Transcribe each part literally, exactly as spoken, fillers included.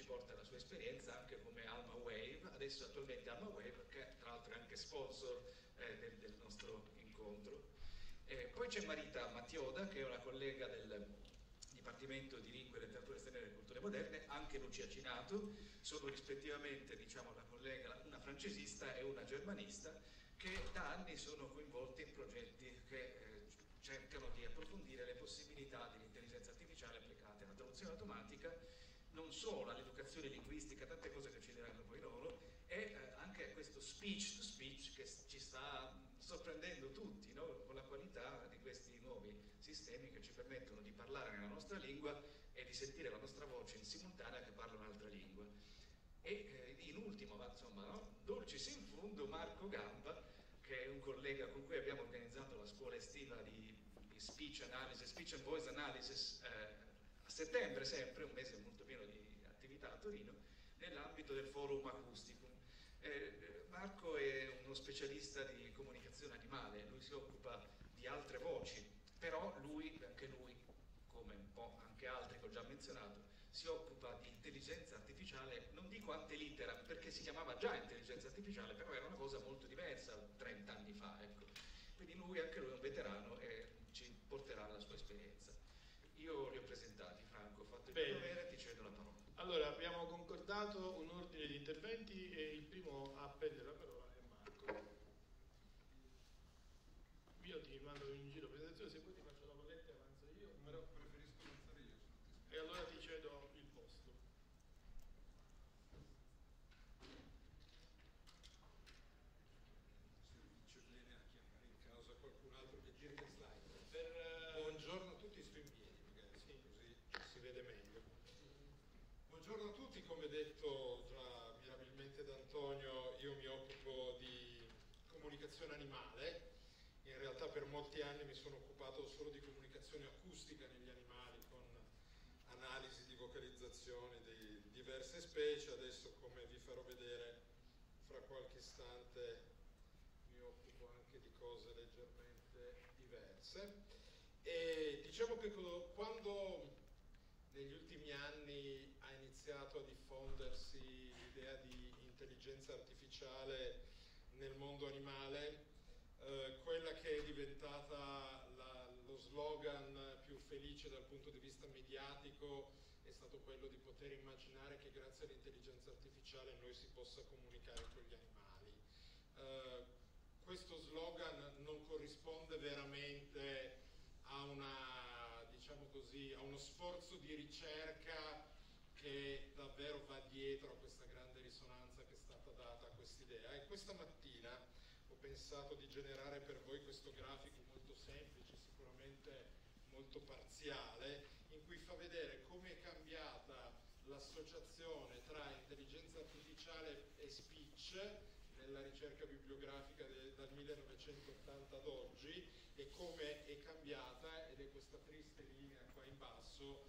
porta la sua esperienza anche come Alma Wave, adesso attualmente Alma Wave, che tra l'altro è anche sponsor eh, del, del nostro incontro. Eh, poi c'è Marita Mattioda, che è una collega del Dipartimento di Lingue, Letterature Straniere e Culture Moderne, anche Lucia Cinato, sono rispettivamente, diciamo, la collega, una francesista e una germanista, che da anni sono coinvolti in progetti che eh, cercano di approfondire le possibilità dell'intelligenza artificiale applicate alla traduzione automatica, non solo all'educazione linguistica, tante cose che ci diranno poi loro, e eh, anche a questo speech to speech che ci sta sorprendendo tutti, no? Con la qualità di questi nuovi sistemi che ci permettono di parlare nella nostra lingua e di sentire la nostra voce in simultanea che parla un'altra lingua. E eh, in ultimo, ma insomma, no? Dulcis in fundo, Marco Gamba, che è un collega con cui abbiamo organizzato la scuola estiva di, di speech analysis, speech and voice analysis, eh, a settembre sempre, un mese molto pieno di attività a Torino, nell'ambito del forum Acousticum. Eh, Marco è uno specialista di comunicazione animale, lui si occupa di altre voci, però lui, anche lui, come un po' anche altri che ho già menzionato, si occupa di intelligenza artificiale, non dico ante litteram, perché si chiamava già intelligenza artificiale, però era una cosa molto diversa trenta anni fa, ecco. Quindi lui, anche lui è un veterano e ci porterà la sua esperienza. Io li ho presentati, Franco, ho fatto il mio dovere, ti cedo la parola. Allora, abbiamo concordato un ordine di interventi e il primo a prendere la parola è Marco. Io ti mando in giro presentazione, se poi ti faccio la bolletta e avanzo io, però preferisco avanzare io. E allora ti cedo il posto. Ci viene a chiamare in causa qualcun altro che giri le slide. Per, uh... Buongiorno a tutti, sto in piedi, magari sì, così ci si vede meglio. Buongiorno a tutti, come detto già mirabilmente da Antonio, io mi occupo di comunicazione animale. In realtà per molti anni mi sono occupato solo di comunicazione acustica negli animali, con analisi di vocalizzazione di diverse specie. Adesso, come vi farò vedere fra qualche istante, mi occupo anche di cose leggermente diverse. E diciamo che quando negli ultimi anni ha iniziato a diffondersi l'idea di intelligenza artificiale nel mondo animale, eh, quella che è diventata la, lo slogan più felice dal punto di vista mediatico è stato quello di poter immaginare che grazie all'intelligenza artificiale noi si possa comunicare con gli animali. Eh, questo slogan non corrisponde veramente a una, diciamo così, a uno sforzo di ricerca che davvero va dietro a questa grande risonanza che è stata data a quest'idea. E questa mattina ho pensato di generare per voi questo grafico molto semplice, sicuramente molto parziale, in cui fa vedere come è cambiata l'associazione tra intelligenza artificiale e speech nella ricerca bibliografica de, dal millenovecentottanta ad oggi, e come è cambiata, ed è questa triste linea qua in basso,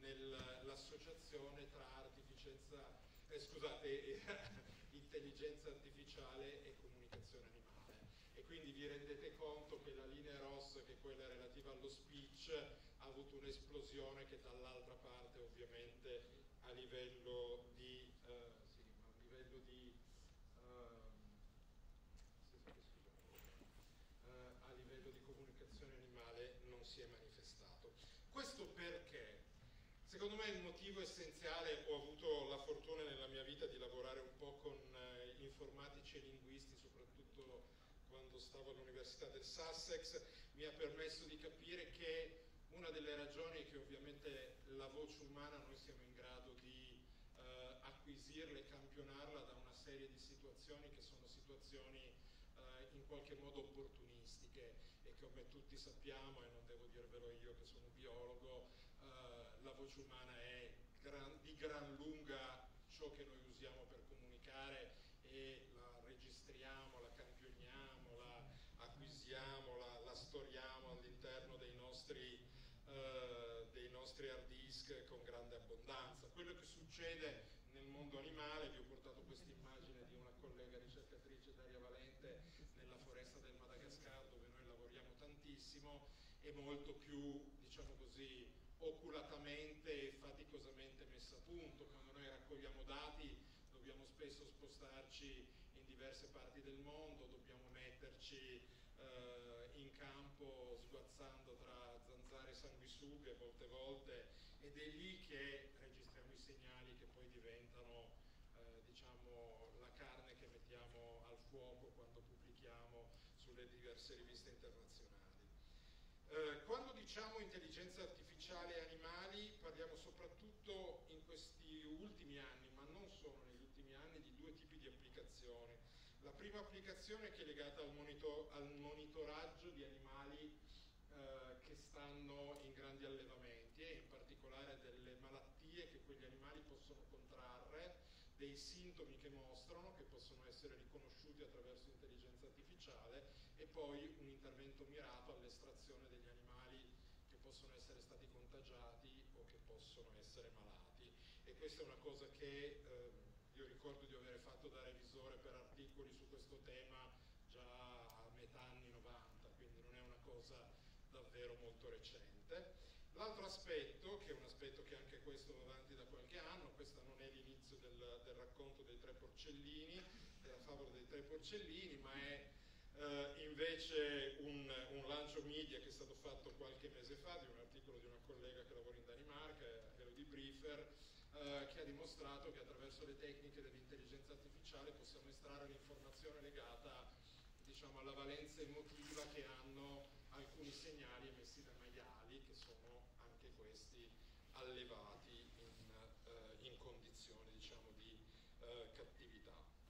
nell'associazione tra artificienza, eh, scusate, intelligenza artificiale e comunicazione animale. E quindi vi rendete conto che la linea rossa, che è quella relativa allo speech, ha avuto un'esplosione che dall'altra parte ovviamente a livello di, eh, sì, a livello di uh, Uh, a livello di comunicazione animale non si è manifestato. Questo perché, secondo me, il motivo essenziale, ho avuto la fortuna nella mia vita di lavorare un po' con uh, informatici e linguisti, soprattutto quando stavo all'Università del Sussex, mi ha permesso di capire che una delle ragioni è che ovviamente la voce umana noi siamo in grado di uh, acquisirla e campionarla da una serie di situazioni che sono situazioni Uh, in qualche modo opportunistiche, e come tutti sappiamo, e non devo dirvelo io che sono un biologo, uh, la voce umana è gran, di gran lunga ciò che noi usiamo per comunicare, e la registriamo, la campioniamo, la acquisiamo, la, la storiamo all'interno dei nostri Uh, dei nostri hard disk con grande abbondanza. Quello che succede nel mondo animale, vi ho portato questa immagine di una collega ricercatrice, Daria Valente, nella foresta del Madagascar, dove noi lavoriamo tantissimo, è molto più, diciamo così, oculatamente e faticosamente messa a punto. Quando noi raccogliamo spesso spostarci in diverse parti del mondo, dobbiamo metterci eh, in campo sguazzando tra zanzare e sanguisughe molte volte, ed è lì che registriamo i segnali che poi diventano eh, diciamo la carne che mettiamo al fuoco quando pubblichiamo sulle diverse riviste internazionali. Eh, quando diciamo intelligenza artificiale e animali parliamo soprattutto in questi ultimi anni, ma non solo negli ultimi anni, di due tipi di applicazioni. La prima applicazione che è legata al, monitor al monitoraggio di animali eh, che stanno in grandi allevamenti e in particolare delle malattie che quegli animali possono contrarre, dei sintomi che mostrano, che possono essere riconosciuti attraverso intelligenza artificiale, e poi un intervento mirato all'estrazione degli animali che possono essere stati contagiati o che possono essere malati. E questa è una cosa che eh, io ricordo di aver fatto da revisore per articoli su questo tema già a metà anni novanta, quindi non è una cosa davvero molto recente. L'altro aspetto, che è un aspetto che anche questo va avanti da qualche anno, questo non è l'inizio del, del racconto dei tre porcellini, della favola dei tre porcellini, ma è eh, invece un, un lancio media che è stato fatto qualche mese fa di un articolo di una collega che lavora in Danimarca, Elodie Briefer, eh, che ha dimostrato che attraverso le tecniche dell'intelligenza artificiale possiamo estrarre l'informazione legata, diciamo, alla valenza emotiva che hanno alcuni segnali emessi dai maiali, che sono anche questi allevati in, eh, in condizioni, diciamo, di eh, cattività.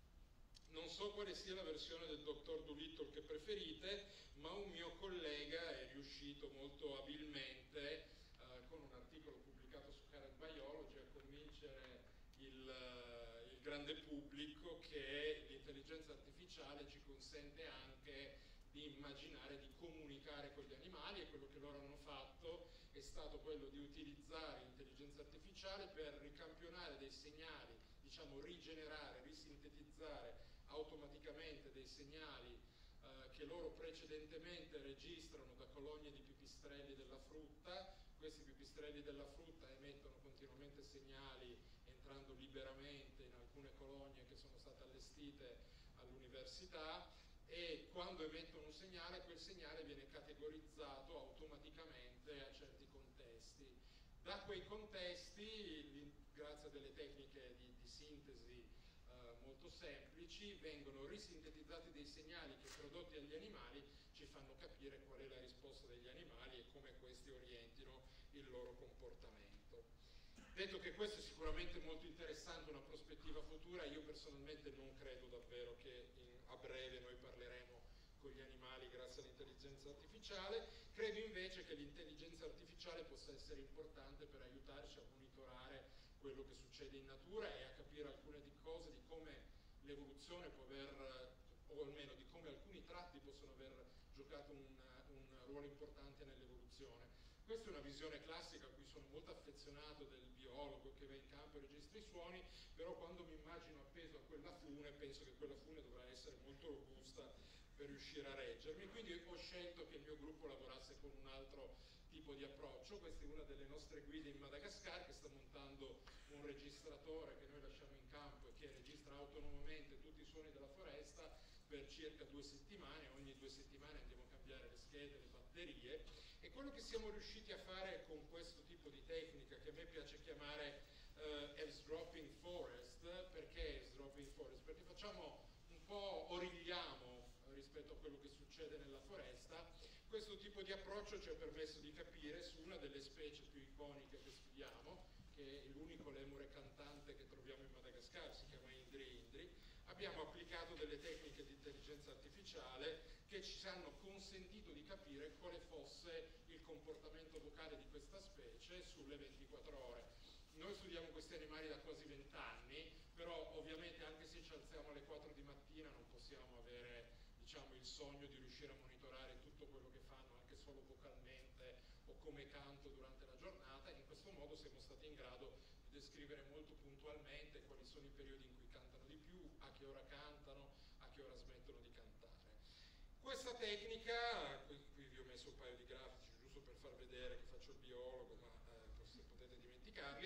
Non so quale sia la versione del dottor Dolittle che preferite, ma un mio collega è riuscito molto abilmente, eh, con un articolo pubblicato su Current Biology, a convincere il, uh, il grande pubblico che l'intelligenza artificiale ci consente anche di immaginare, di comunicare con gli animali, e quello che loro hanno fatto è stato quello di utilizzare l'intelligenza artificiale per ricampionare dei segnali, diciamo rigenerare, risintetizzare automaticamente dei segnali eh, che loro precedentemente registrano da colonie di pipistrelli della frutta. Questi pipistrelli della frutta emettono continuamente segnali entrando liberamente in alcune colonie che sono state allestite all'università, e quando emettono un segnale, quel segnale viene categorizzato automaticamente a certi contesti. Da quei contesti, grazie a delle tecniche di, di sintesi eh, molto semplici, vengono risintetizzati dei segnali che, prodotti agli animali, ci fanno capire qual è la risposta degli animali e come questi orientino il loro comportamento. Detto che questo è sicuramente molto interessante, una prospettiva futura, io personalmente non credo davvero che in, a breve noi parleremo con gli animali grazie all'intelligenza artificiale. Credo invece che l'intelligenza artificiale possa essere importante per aiutarci a monitorare quello che succede in natura e a capire alcune di cose, di come l'evoluzione può aver, o almeno di come alcuni tratti possono aver giocato un, un ruolo importante nell'evoluzione. Questa è una visione classica a cui sono molto affezionato, del biologo che va in campo e registra i suoni, però quando mi immagino appeso a quella fune, penso che quella fune dovrà essere molto robusta per riuscire a reggermi, quindi ho scelto che il mio gruppo lavorasse con un altro tipo di approccio. Questa è una delle nostre guide in Madagascar, che sta montando un registratore che noi lasciamo in campo e che registra autonomamente tutti i suoni della foresta per circa due settimane. Ogni due settimane andiamo a cambiare le schede, le batterie, e quello che siamo riusciti a fare con questo tipo di tecnica, che a me piace chiamare uh, eavesdropping forest. Perché eavesdropping forest? Perché facciamo un po', origliamo rispetto a quello che succede nella foresta. Questo tipo di approccio ci ha permesso di capire su una delle specie più iconiche che studiamo, che è l'unico lemure cantante che troviamo in Madagascar, si chiama Indri Indri. Abbiamo applicato delle tecniche di intelligenza artificiale che ci hanno consentito di capire quale fosse il comportamento vocale di questa specie sulle ventiquattro ore. Noi studiamo questi animali da quasi vent'anni, però ovviamente anche se ci alziamo alle quattro di mattina non possiamo avere, diciamo, il sogno di riuscire a monitorare tutto quello che fanno, anche solo vocalmente o come canto durante la giornata, e in questo modo siamo stati in grado di descrivere molto puntualmente quali sono i periodi in cui cantano di più, a che ora cantano, a che ora smettono di cantare. Questa tecnica, qui, qui vi ho messo un paio di grafici giusto per far vedere che faccio il biologo, ma eh, potete dimenticarli, ci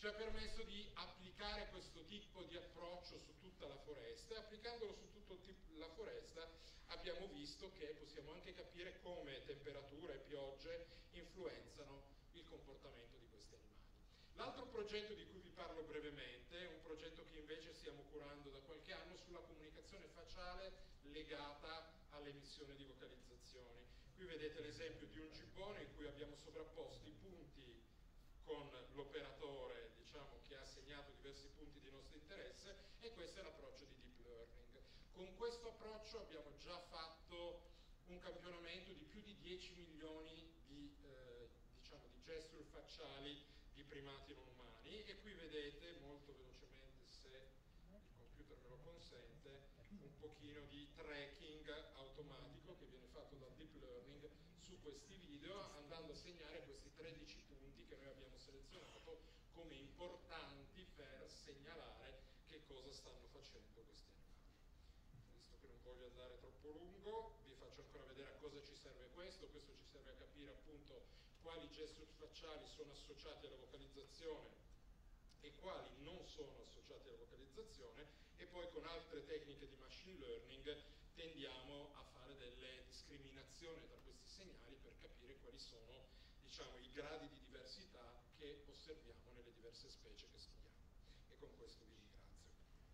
ci ha permesso di applicare questo tipo di approccio su tutta la foresta, e applicandolo su tutta la foresta abbiamo visto che possiamo anche capire come temperature e piogge influenzano il comportamento di questi animali. L'altro progetto di cui vi parlo brevemente è un progetto che invece stiamo curando da qualche anno sulla comunicazione facciale legata all'emissione di vocalizzazioni. Qui vedete l'esempio di un gibbone in cui abbiamo sovrapposto i punti con l'operatore, diciamo, che ha segnato diversi punti di nostro interesse, e questo è l'approccio di deep learning. Con questo approccio abbiamo già fatto un campionamento di più di dieci milioni di, eh, diciamo, di gesture facciali di primati non umani, e qui vedete molto velocemente, se il computer me lo consente, un pochino di tracking automatico che viene fatto dal deep learning su questi video, andando a segnare questi tredici punti che noi abbiamo selezionato come importanti per segnalare che cosa stanno facendo questi animali. Visto che non voglio andare troppo lungo, vi faccio ancora vedere a cosa ci serve questo. Questo ci serve a capire appunto quali gesture facciali sono associati alla vocalizzazione e quali non sono associati alla vocalizzazione, e poi con altre tecniche di machine learning tendiamo a fare delle discriminazioni tra questi segnali per capire quali sono, diciamo, i gradi di diversità che osserviamo nelle diverse specie che studiamo. E con questo vi ringrazio.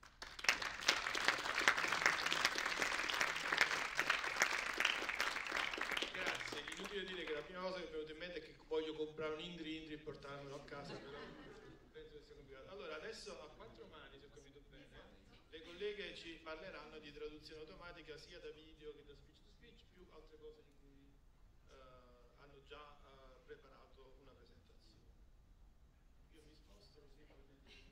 Grazie, inutile dire che la prima cosa che mi è venuta in mente è che voglio comprare un Indri Indri e portarmelo a casa, però penso che sia complicato. Allora, adesso a quattro mani, se ho capito bene, le colleghe ci parleranno di traduzione automatica sia da video che da speech to speech, più altre cose di cui uh, hanno già uh, preparato una presentazione. Io mi sposto così potete...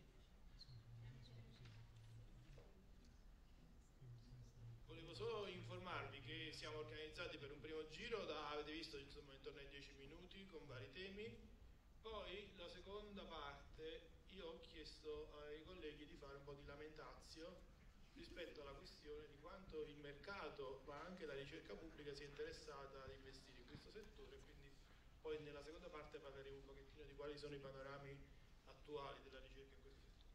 Volevo solo informarvi che siamo organizzati per un primo giro, da, avete visto, insomma, intorno ai dieci minuti con vari temi. Poi la seconda parte io ho chiesto ai colleghi di fare un po' di lamentazio rispetto alla questione di quanto il mercato, ma anche la ricerca pubblica, sia interessata ad investire in questo settore. Quindi poi nella seconda parte parleremo un pochettino di quali sono i panorami attuali della ricerca in questo settore.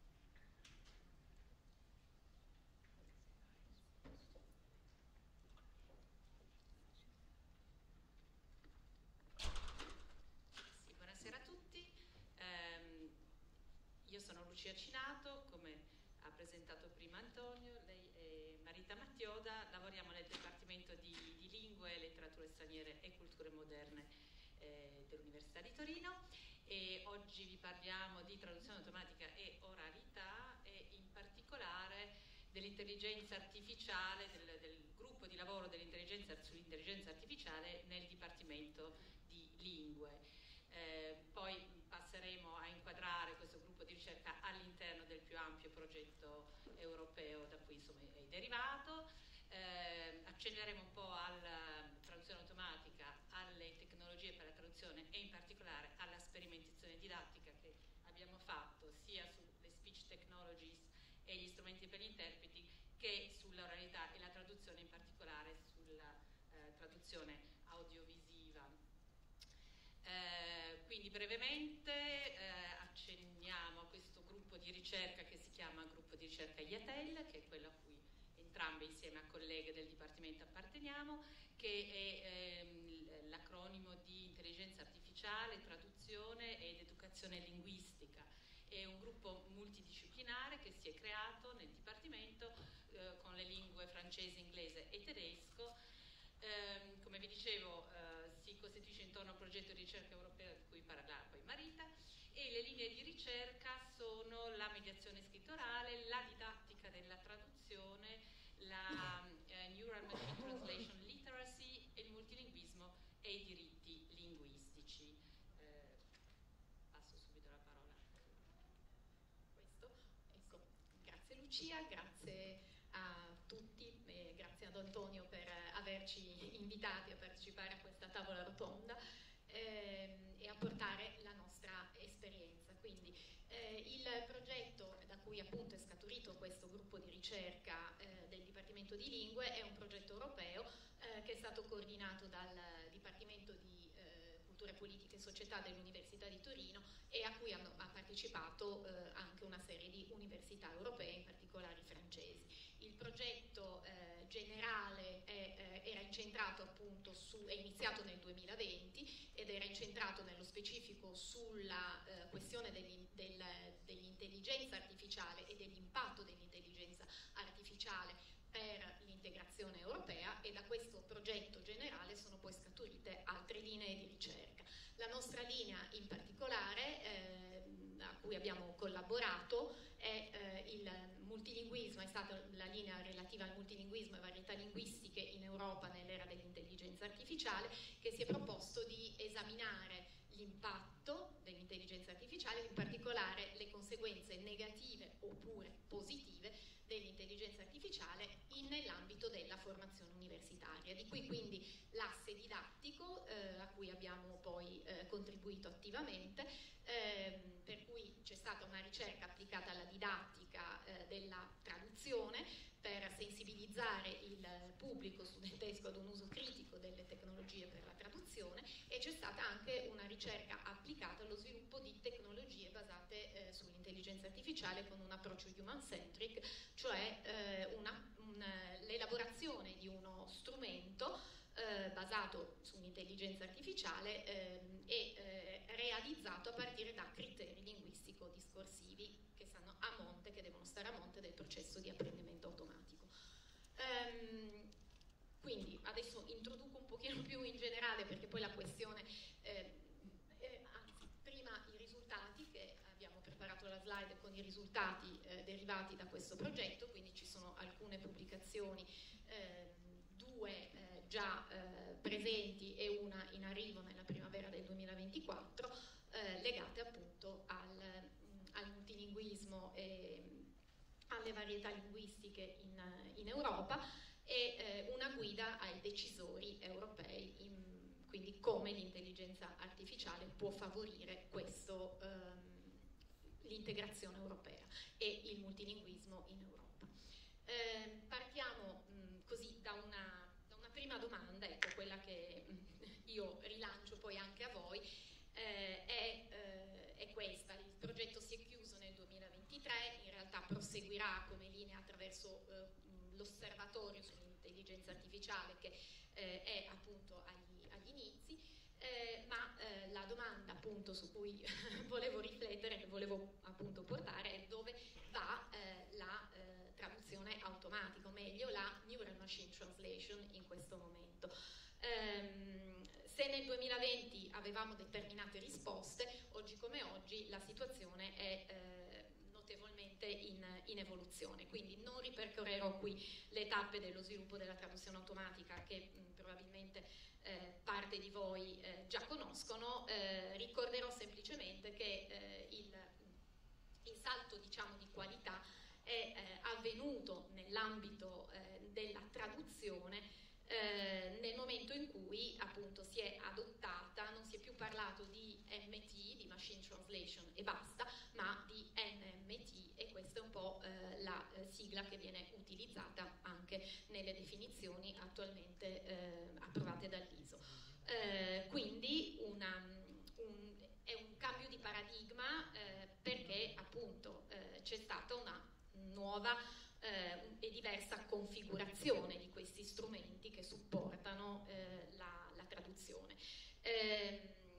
Sì, buonasera a tutti. Um, io sono Lucia Cinato, come ha presentato prima Antonio, lei è Marita Mattioda, lavoriamo nel Dipartimento di, di Lingue, Letterature Straniere e Culture Moderne eh, dell'Università di Torino, e oggi vi parliamo di traduzione automatica e oralità, e in particolare dell'intelligenza artificiale, del, del gruppo di lavoro dell'intelligenza sull'intelligenza artificiale nel Dipartimento di Lingue. Eh, poi passeremo a inquadrare questo gruppo di ricerca all'interno del più ampio progetto europeo da cui insomma è derivato. Eh, accenneremo un po' alla traduzione automatica, alle tecnologie per la traduzione e in particolare alla sperimentazione didattica che abbiamo fatto sia sulle speech technologies e gli strumenti per gli interpreti che sull'oralità e la traduzione, in particolare sulla eh, traduzione audiovisiva. Eh, quindi brevemente eh, accenniamo a questo gruppo di ricerca che si chiama gruppo di ricerca I A T E L, che è quello a cui entrambe insieme a colleghe del Dipartimento apparteniamo, che è ehm, l'acronimo di intelligenza artificiale, traduzione ed educazione linguistica. È un gruppo multidisciplinare che si è creato nel Dipartimento eh, con le lingue francese, inglese e tedesco. Eh, come vi dicevo, eh, si costituisce intorno a un progetto di ricerca europeo di cui parlerà poi Marita, e le linee di ricerca sono la mediazione scrittorale, la didattica della traduzione, la eh, Neural Machine Translation Literacy, il multilinguismo e i diritti linguistici. Eh, passo subito la parola a questo. Ecco, grazie Lucia, grazie a tutti, e grazie ad Antonio per averci invitati a partecipare a questa tavola rotonda ehm, e a portare la nostra esperienza. Quindi eh, il progetto da cui appunto è scaturito questo gruppo di ricerca eh, del Dipartimento di Lingue è un progetto europeo eh, che è stato coordinato dal Dipartimento di eh, Cultura Cultura, Politica e Società dell'Università di Torino e a cui hanno ha partecipato eh, anche una serie di università europee, in particolare francesi. Il progetto eh, generale è, eh, era incentrato appunto su, è iniziato nel duemilaventi ed era incentrato nello specifico sulla eh, questione degli, del, dell'intelligenza artificiale e dell'impatto dell'intelligenza artificiale per l'integrazione europea, e da questo progetto generale sono poi scaturite altre linee di ricerca. La nostra linea in particolare, eh, a cui abbiamo collaborato, è eh, il multilinguismo, è stata la linea relativa al multilinguismo e varietà linguistiche in Europa nell'era dell'intelligenza artificiale, che si è proposto di esaminare l'impatto dell'intelligenza artificiale, in particolare le conseguenze negative oppure positive dell'intelligenza artificiale in, nell'ambito della formazione universitaria. Di qui quindi l'asse didattico eh, a cui abbiamo poi eh, contribuito attivamente, ehm, per cui c'è stata una ricerca applicata alla didattica eh, della traduzione per sensibilizzare il pubblico studentesco ad un uso critico delle tecnologie per la traduzione, e c'è stata anche una ricerca applicata allo sviluppo di tecnologie basate eh, sull'intelligenza artificiale con un approccio human-centric, cioè eh, una, un, l'elaborazione di uno strumento eh, basato sull'intelligenza artificiale eh, e eh, realizzato a partire da criteri linguistico-discorsivi che stanno a monte, che devono stare a monte del processo di apprendimento automatico. Um, quindi adesso introduco un pochino più in generale, perché poi la questione, eh, eh, anzi prima i risultati, che abbiamo preparato la slide con i risultati eh, derivati da questo progetto, quindi ci sono alcune pubblicazioni, eh, due eh, già eh, presenti e una in arrivo nella primavera del duemilaventiquattro, eh, legate appunto al, al multilinguismo e alle varietà linguistiche in, in Europa, e eh, una guida ai decisori europei, in, quindi come l'intelligenza artificiale può favorire questo, ehm, l'integrazione europea e il multilinguismo in Europa. Eh, partiamo mh, così da una, da una prima domanda, ecco, quella che mh, io rilancio poi anche a voi, eh, è, eh, è questa. Il progetto si è chiuso nel duemilaventitré, in realtà proseguirà come linea attraverso eh, l'osservatorio sull'intelligenza artificiale, che eh, è appunto agli, agli inizi, eh, ma eh, la domanda appunto su cui volevo riflettere, che volevo appunto portare, è dove va eh, la eh, traduzione automatica, o meglio la Neural Machine Translation in questo momento. Ehm, se nel duemilaventi avevamo determinate risposte, oggi come oggi la situazione è eh, notevolmente in, in evoluzione, quindi non ripercorrerò qui le tappe dello sviluppo della traduzione automatica che mh, probabilmente eh, parte di voi eh, già conoscono. Eh, ricorderò semplicemente che eh, il, il salto, diciamo, di qualità è eh, avvenuto nell'ambito eh, della traduzione Eh, nel momento in cui appunto si è adottata, non si è più parlato di M T, di Machine Translation e basta, ma di N M T, e questa è un po' eh, la eh, sigla che viene utilizzata anche nelle definizioni attualmente eh, approvate dall'I S O. Eh, quindi una, un, è un cambio di paradigma eh, perché appunto eh, c'è stata una nuova Eh, e diversa configurazione di questi strumenti che supportano eh, la, la traduzione. Eh,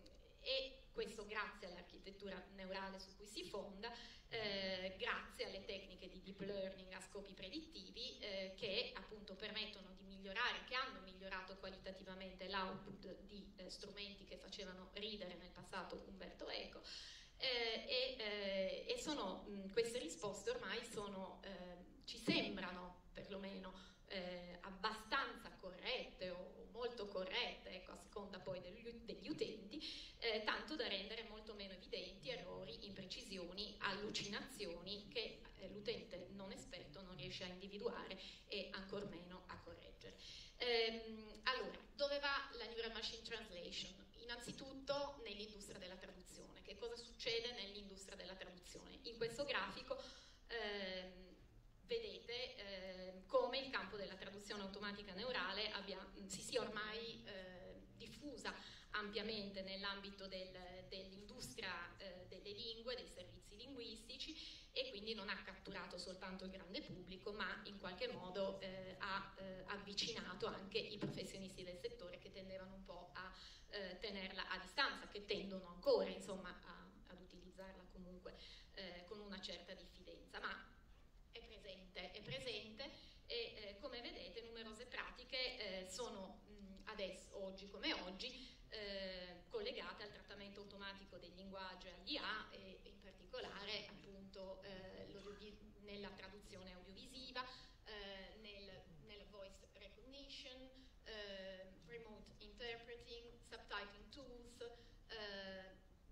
e questo grazie all'architettura neurale su cui si fonda, eh, grazie alle tecniche di deep learning a scopi predittivi eh, che appunto permettono di migliorare, che hanno migliorato qualitativamente l'output di eh, strumenti che facevano ridere nel passato Umberto Eco. Eh, e, eh, e sono mh, queste risposte ormai sono eh, ci sembrano perlomeno eh, abbastanza corrette o molto corrette, ecco, a seconda poi degli, degli utenti, eh, tanto da rendere molto meno evidenti errori, imprecisioni, allucinazioni che eh, l'utente non esperto non riesce a individuare e ancor meno a correggere. Ehm, allora, dove va la Neural Machine Translation? Innanzitutto nell'industria della traduzione. Che cosa succede nell'industria della traduzione? In questo grafico ehm, vedete eh, come il campo della traduzione automatica neurale abbia, si sia ormai eh, diffusa ampiamente nell'ambito del, dell'industria eh, delle lingue, dei servizi linguistici, e quindi non ha catturato soltanto il grande pubblico, ma in qualche modo eh, ha eh, avvicinato anche i professionisti del settore, che tendevano un po' a eh, tenerla a distanza, che tendono ancora insomma a, ad utilizzarla comunque eh, con una certa diffidenza, ma è presente, è presente e eh, come vedete numerose pratiche eh, sono mh, adesso, oggi come oggi, eh, collegate al trattamento automatico del linguaggio e all'I A, e in particolare appunto eh, nella traduzione audiovisiva, eh, nel, nella voice recognition, eh, remote interpreting, subtitling tools, eh, eh,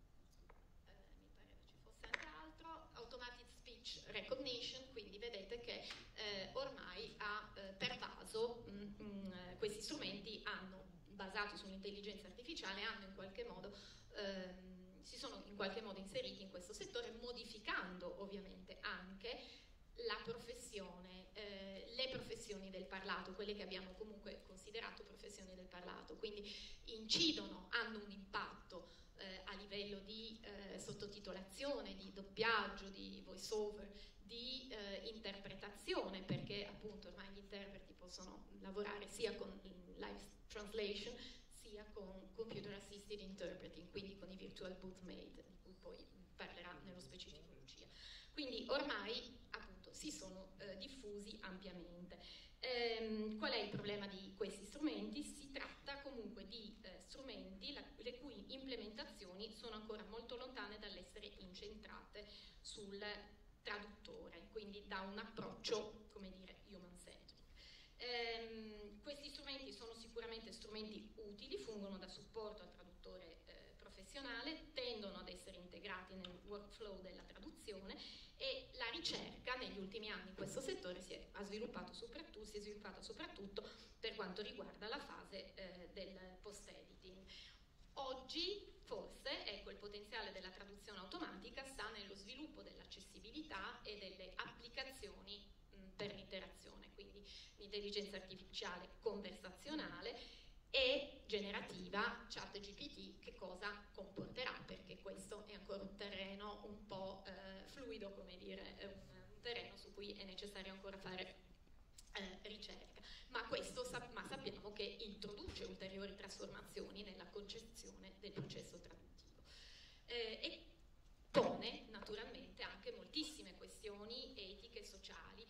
mi pareva ci fosse anche altro, automatic speech recognition. Quindi vedete che eh, ormai ha eh, pervaso, mh, mh, questi strumenti hanno, basati sull'intelligenza artificiale, hanno in qualche modo ehm, si sono in qualche modo inseriti in questo settore, modificando ovviamente anche la professione, eh, le professioni del parlato, quelle che abbiamo comunque considerato professioni del parlato, quindi incidono, hanno un impatto eh, a livello di eh, sottotitolazione, di doppiaggio, di voice over, di eh, interpretazione, perché appunto ormai gli interpreti possono lavorare sia con live translation sia con computer assisted interpreting, quindi con i virtual boothmate, di cui poi parlerà nello specifico Lucia. Quindi ormai appunto si sono eh, diffusi ampiamente. Ehm, qual è il problema di questi strumenti? Si tratta comunque di eh, strumenti la, le cui implementazioni sono ancora molto lontane dall'essere incentrate sul traduttore, quindi da un approccio, come dire, human centric. Ehm, questi strumenti sono sicuramente strumenti utili, fungono da supporto al traduttore eh, professionale, tendono ad essere integrati nel workflow della traduzione, e la ricerca negli ultimi anni in questo settore si è, ha sviluppato soprattutto, si è sviluppata soprattutto per quanto riguarda la fase eh, del post-editing. Oggi forse ecco, il potenziale della traduzione automatica sta nello sviluppo dell'accessibilità e delle applicazioni mh, per l'interazione, quindi l'intelligenza artificiale conversazionale e generativa, ChatGPT, che cosa comporterà, perché questo è ancora un terreno un po' eh, fluido, come dire, è un, un terreno su cui è necessario ancora fare eh, ricerca, ma questo sa- ma sappiamo che introduce ulteriori trasformazioni nella concezione del processo traduttivo eh, e pone naturalmente anche moltissime questioni etiche e sociali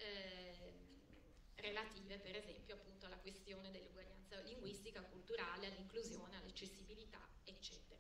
eh, relative per esempio appunto alla questione dell'uguaglianza linguistica, culturale, all'inclusione, all'accessibilità, eccetera.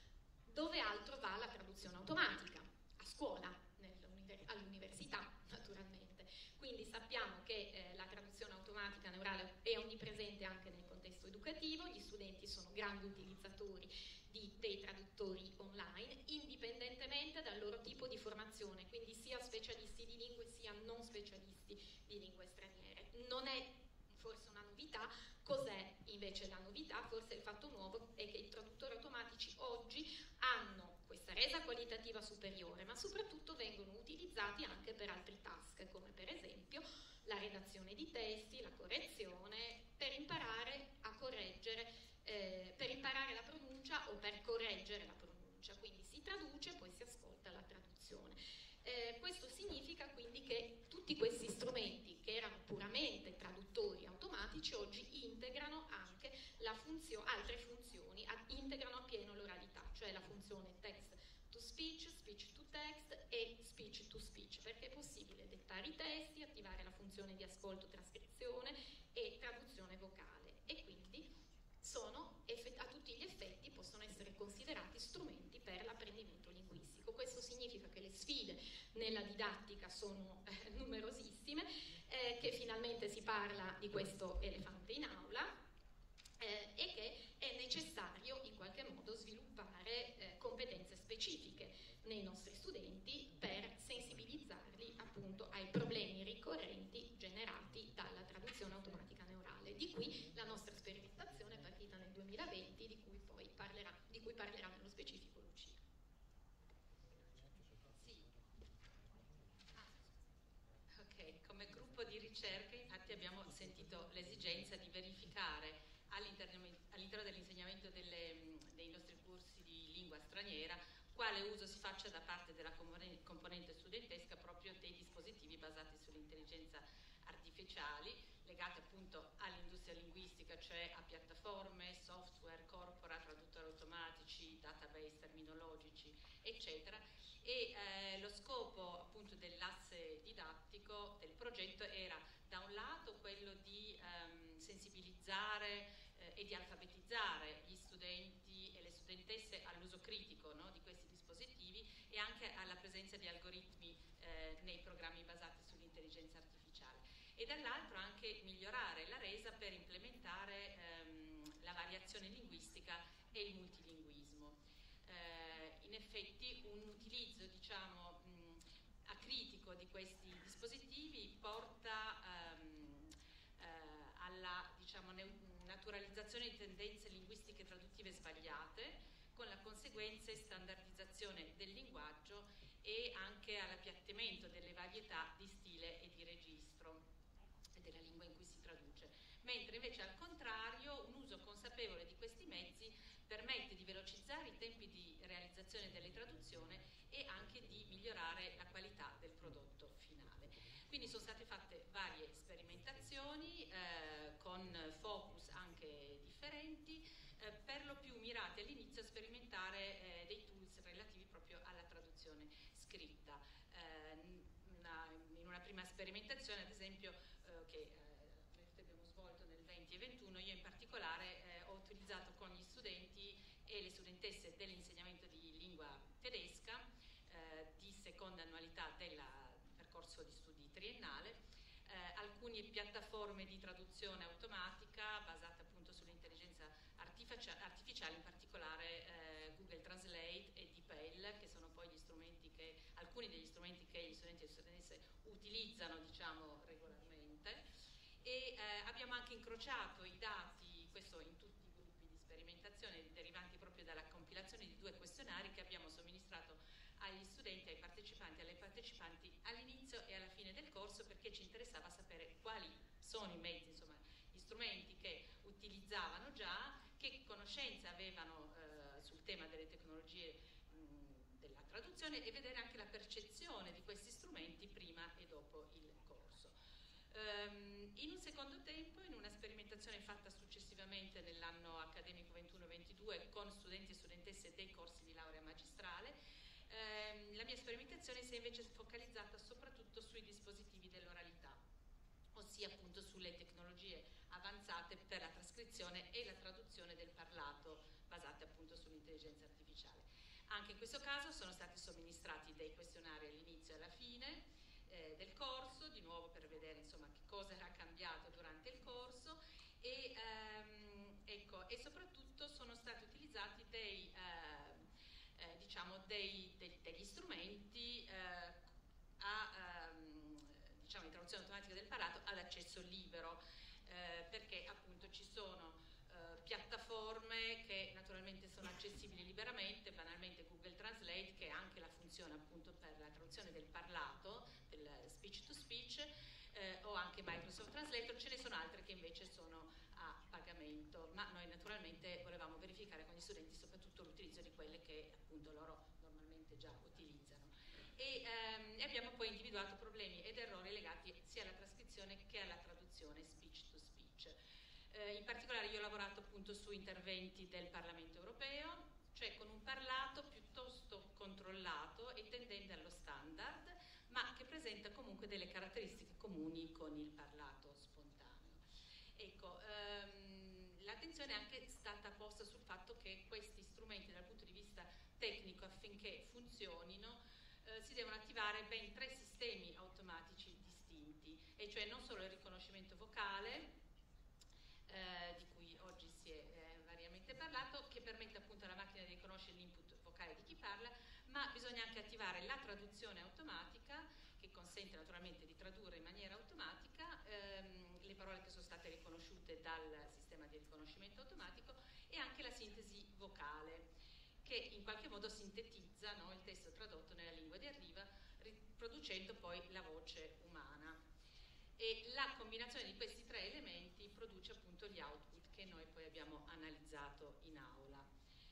Dove altro va la traduzione automatica? A scuola, all'università naturalmente. Quindi sappiamo che eh, la traduzione automatica neurale è onnipresente anche nel contesto educativo, gli studenti sono grandi utilizzatori di, dei traduttori online, indipendentemente dal loro tipo di formazione, quindi sia specialisti di lingue sia non specialisti di lingue straniere. Non è forse una novità. Cos'è invece la novità? Forse il fatto nuovo è che i traduttori automatici oggi hanno questa resa qualitativa superiore, ma soprattutto vengono utilizzati anche per altri task, come per esempio la redazione di testi, la correzione, per imparare a correggere, eh, per imparare la pronuncia o per correggere la pronuncia. Quindi si traduce, poi si ascolta la traduzione. Eh, questo significa quindi che tutti questi strumenti che erano puramente traduttori automatici oggi integrano anche la funzio- altre funzioni, a- integrano appieno l'oralità, cioè la funzione text to speech, speech to text e speech to speech, perché è possibile dettare i testi, attivare la funzione di ascolto, trascrizione e traduzione vocale, e quindi sono effett- a tutti gli effetti possono essere considerati strumenti per l'apprendimento linguistico. Questo significa che le sfide nella didattica sono eh, numerosissime, eh, che finalmente si parla di questo elefante in aula eh, e che è necessario in qualche modo sviluppare eh, competenze specifiche nei nostri studenti per sensibilizzarli appunto ai problemi ricorrenti generati dalla traduzione automatica neurale. Di qui la nostra sperimentazione è partita nel duemilaventi, di cui poi parlerà, di cui parlerà nello specifico Lucia. Sì. Ah. Ok, come gruppo di ricerca infatti abbiamo sentito l'esigenza di verificare all'interno, all'interno dell'insegnamento delle, dei nostri corsi di lingua straniera, quale uso si faccia da parte della componente studentesca proprio dei dispositivi basati sull'intelligenza artificiali, legati appunto all'industria linguistica, cioè a piattaforme, software, corpora, traduttori automatici, database terminologici, eccetera. E eh, lo scopo appunto dell'asse didattico del progetto era da un lato quello di ehm, sensibilizzare eh, e di alfabetizzare gli studenti e le studentesse all'uso critico, no, di questi dispositivi e anche alla presenza di algoritmi eh, nei programmi basati sull'intelligenza artificiale, e dall'altro anche migliorare la resa per implementare ehm, la variazione linguistica e il multilinguismo. Eh, in effetti un utilizzo, diciamo, mh, acritico di questi dispositivi porta ehm, eh, alla, diciamo, naturalizzazione di tendenze linguistiche traduttive sbagliate, con la conseguente standardizzazione del linguaggio e anche all'appiattimento delle varietà di stile e di registro della lingua in cui si traduce, mentre invece al contrario un uso consapevole di questi mezzi permette di velocizzare i tempi di realizzazione delle traduzioni e anche di migliorare la qualità del prodotto finale. Quindi sono state fatte varie sperimentazioni eh, con focus anche differenti, eh, per lo più mirati all'inizio a sperimentare eh, dei tools relativi proprio alla traduzione scritta. Eh, una, in una prima sperimentazione, ad esempio, eh, che eh, abbiamo svolto nel venti e ventuno, io in particolare eh, ho utilizzato con gli studenti e le studentesse dell'insegnamento di lingua tedesca eh, di seconda annualità del percorso di studi triennale, eh, alcune piattaforme di traduzione automatica basate appunto sull'intelligenza artificiale, in particolare eh, Google Translate e DeepL, che sono poi gli strumenti che, alcuni degli strumenti che gli studenti e le studentesse utilizzano, diciamo, regolarmente. E eh, abbiamo anche incrociato i dati, questo in tutti i gruppi di sperimentazione, derivanti proprio dalla compilazione di due questionari che abbiamo somministrato agli studenti, ai partecipanti e alle partecipanti all'inizio e alla fine del corso, perché ci interessava sapere quali sono i mezzi, insomma, gli strumenti che utilizzavano già, che conoscenze avevano eh, sul tema delle tecnologie mh, della traduzione, e vedere anche la percezione di questi strumenti prima e dopo il corso. Um, in un secondo tempo, in una sperimentazione fatta successivamente nell'anno accademico ventuno ventidue con studenti e studentesse dei corsi di laurea magistrale, ehm, la mia sperimentazione si è invece focalizzata soprattutto sui dispositivi dell'oralità, ossia appunto sulle tecnologie avanzate per la trascrizione e la traduzione del parlato basate appunto sull'intelligenza artificiale. Anche in questo caso sono stati somministrati dei questionari all'inizio e alla fine eh, del corso, di nuovo per vedere insomma che cosa era cambiato durante il corso, e, ehm, ecco, e soprattutto sono stati utilizzati dei, eh, eh, diciamo dei, dei, degli strumenti eh, a ehm, diciamo di traduzione automatica del parlato ad accesso libero, eh, perché appunto ci sono eh, piattaforme che naturalmente sono accessibili liberamente, banalmente Google Translate, che ha anche la funzione appunto per la traduzione del parlato, del speech to speech, eh, o anche Microsoft Translator. Ce ne sono altre che invece sono a pagamento, ma noi naturalmente volevamo verificare con gli studenti soprattutto l'utilizzo di quelle che appunto loro normalmente già utilizzano. E ehm, abbiamo poi individuato problemi ed errori legati sia alla trascrizione che alla traduzione speech to speech. Eh, in particolare io ho lavorato appunto su interventi del Parlamento europeo, cioè con un parlato piuttosto controllato e tendente allo standard, ma che presenta comunque delle caratteristiche comuni con il parlato spontaneo. Ecco, ehm, l'attenzione è anche stata posta sul fatto che questi strumenti dal punto di vista tecnico, affinché funzionino, eh, si devono attivare ben tre sistemi automatici distinti, e cioè non solo il riconoscimento vocale, eh, di cui oggi si è eh, variamente parlato, che permette appunto alla macchina di riconoscere l'input vocale di chi parla, ma bisogna anche attivare la traduzione automatica, che consente naturalmente di tradurre in maniera automatica ehm, le parole che sono state riconosciute dal sistema di riconoscimento automatico, e anche la sintesi vocale, che in qualche modo sintetizza, no, il testo tradotto nella lingua di arriva, riproducendo poi la voce umana. E la combinazione di questi tre elementi produce appunto gli output che che noi poi abbiamo analizzato in aula.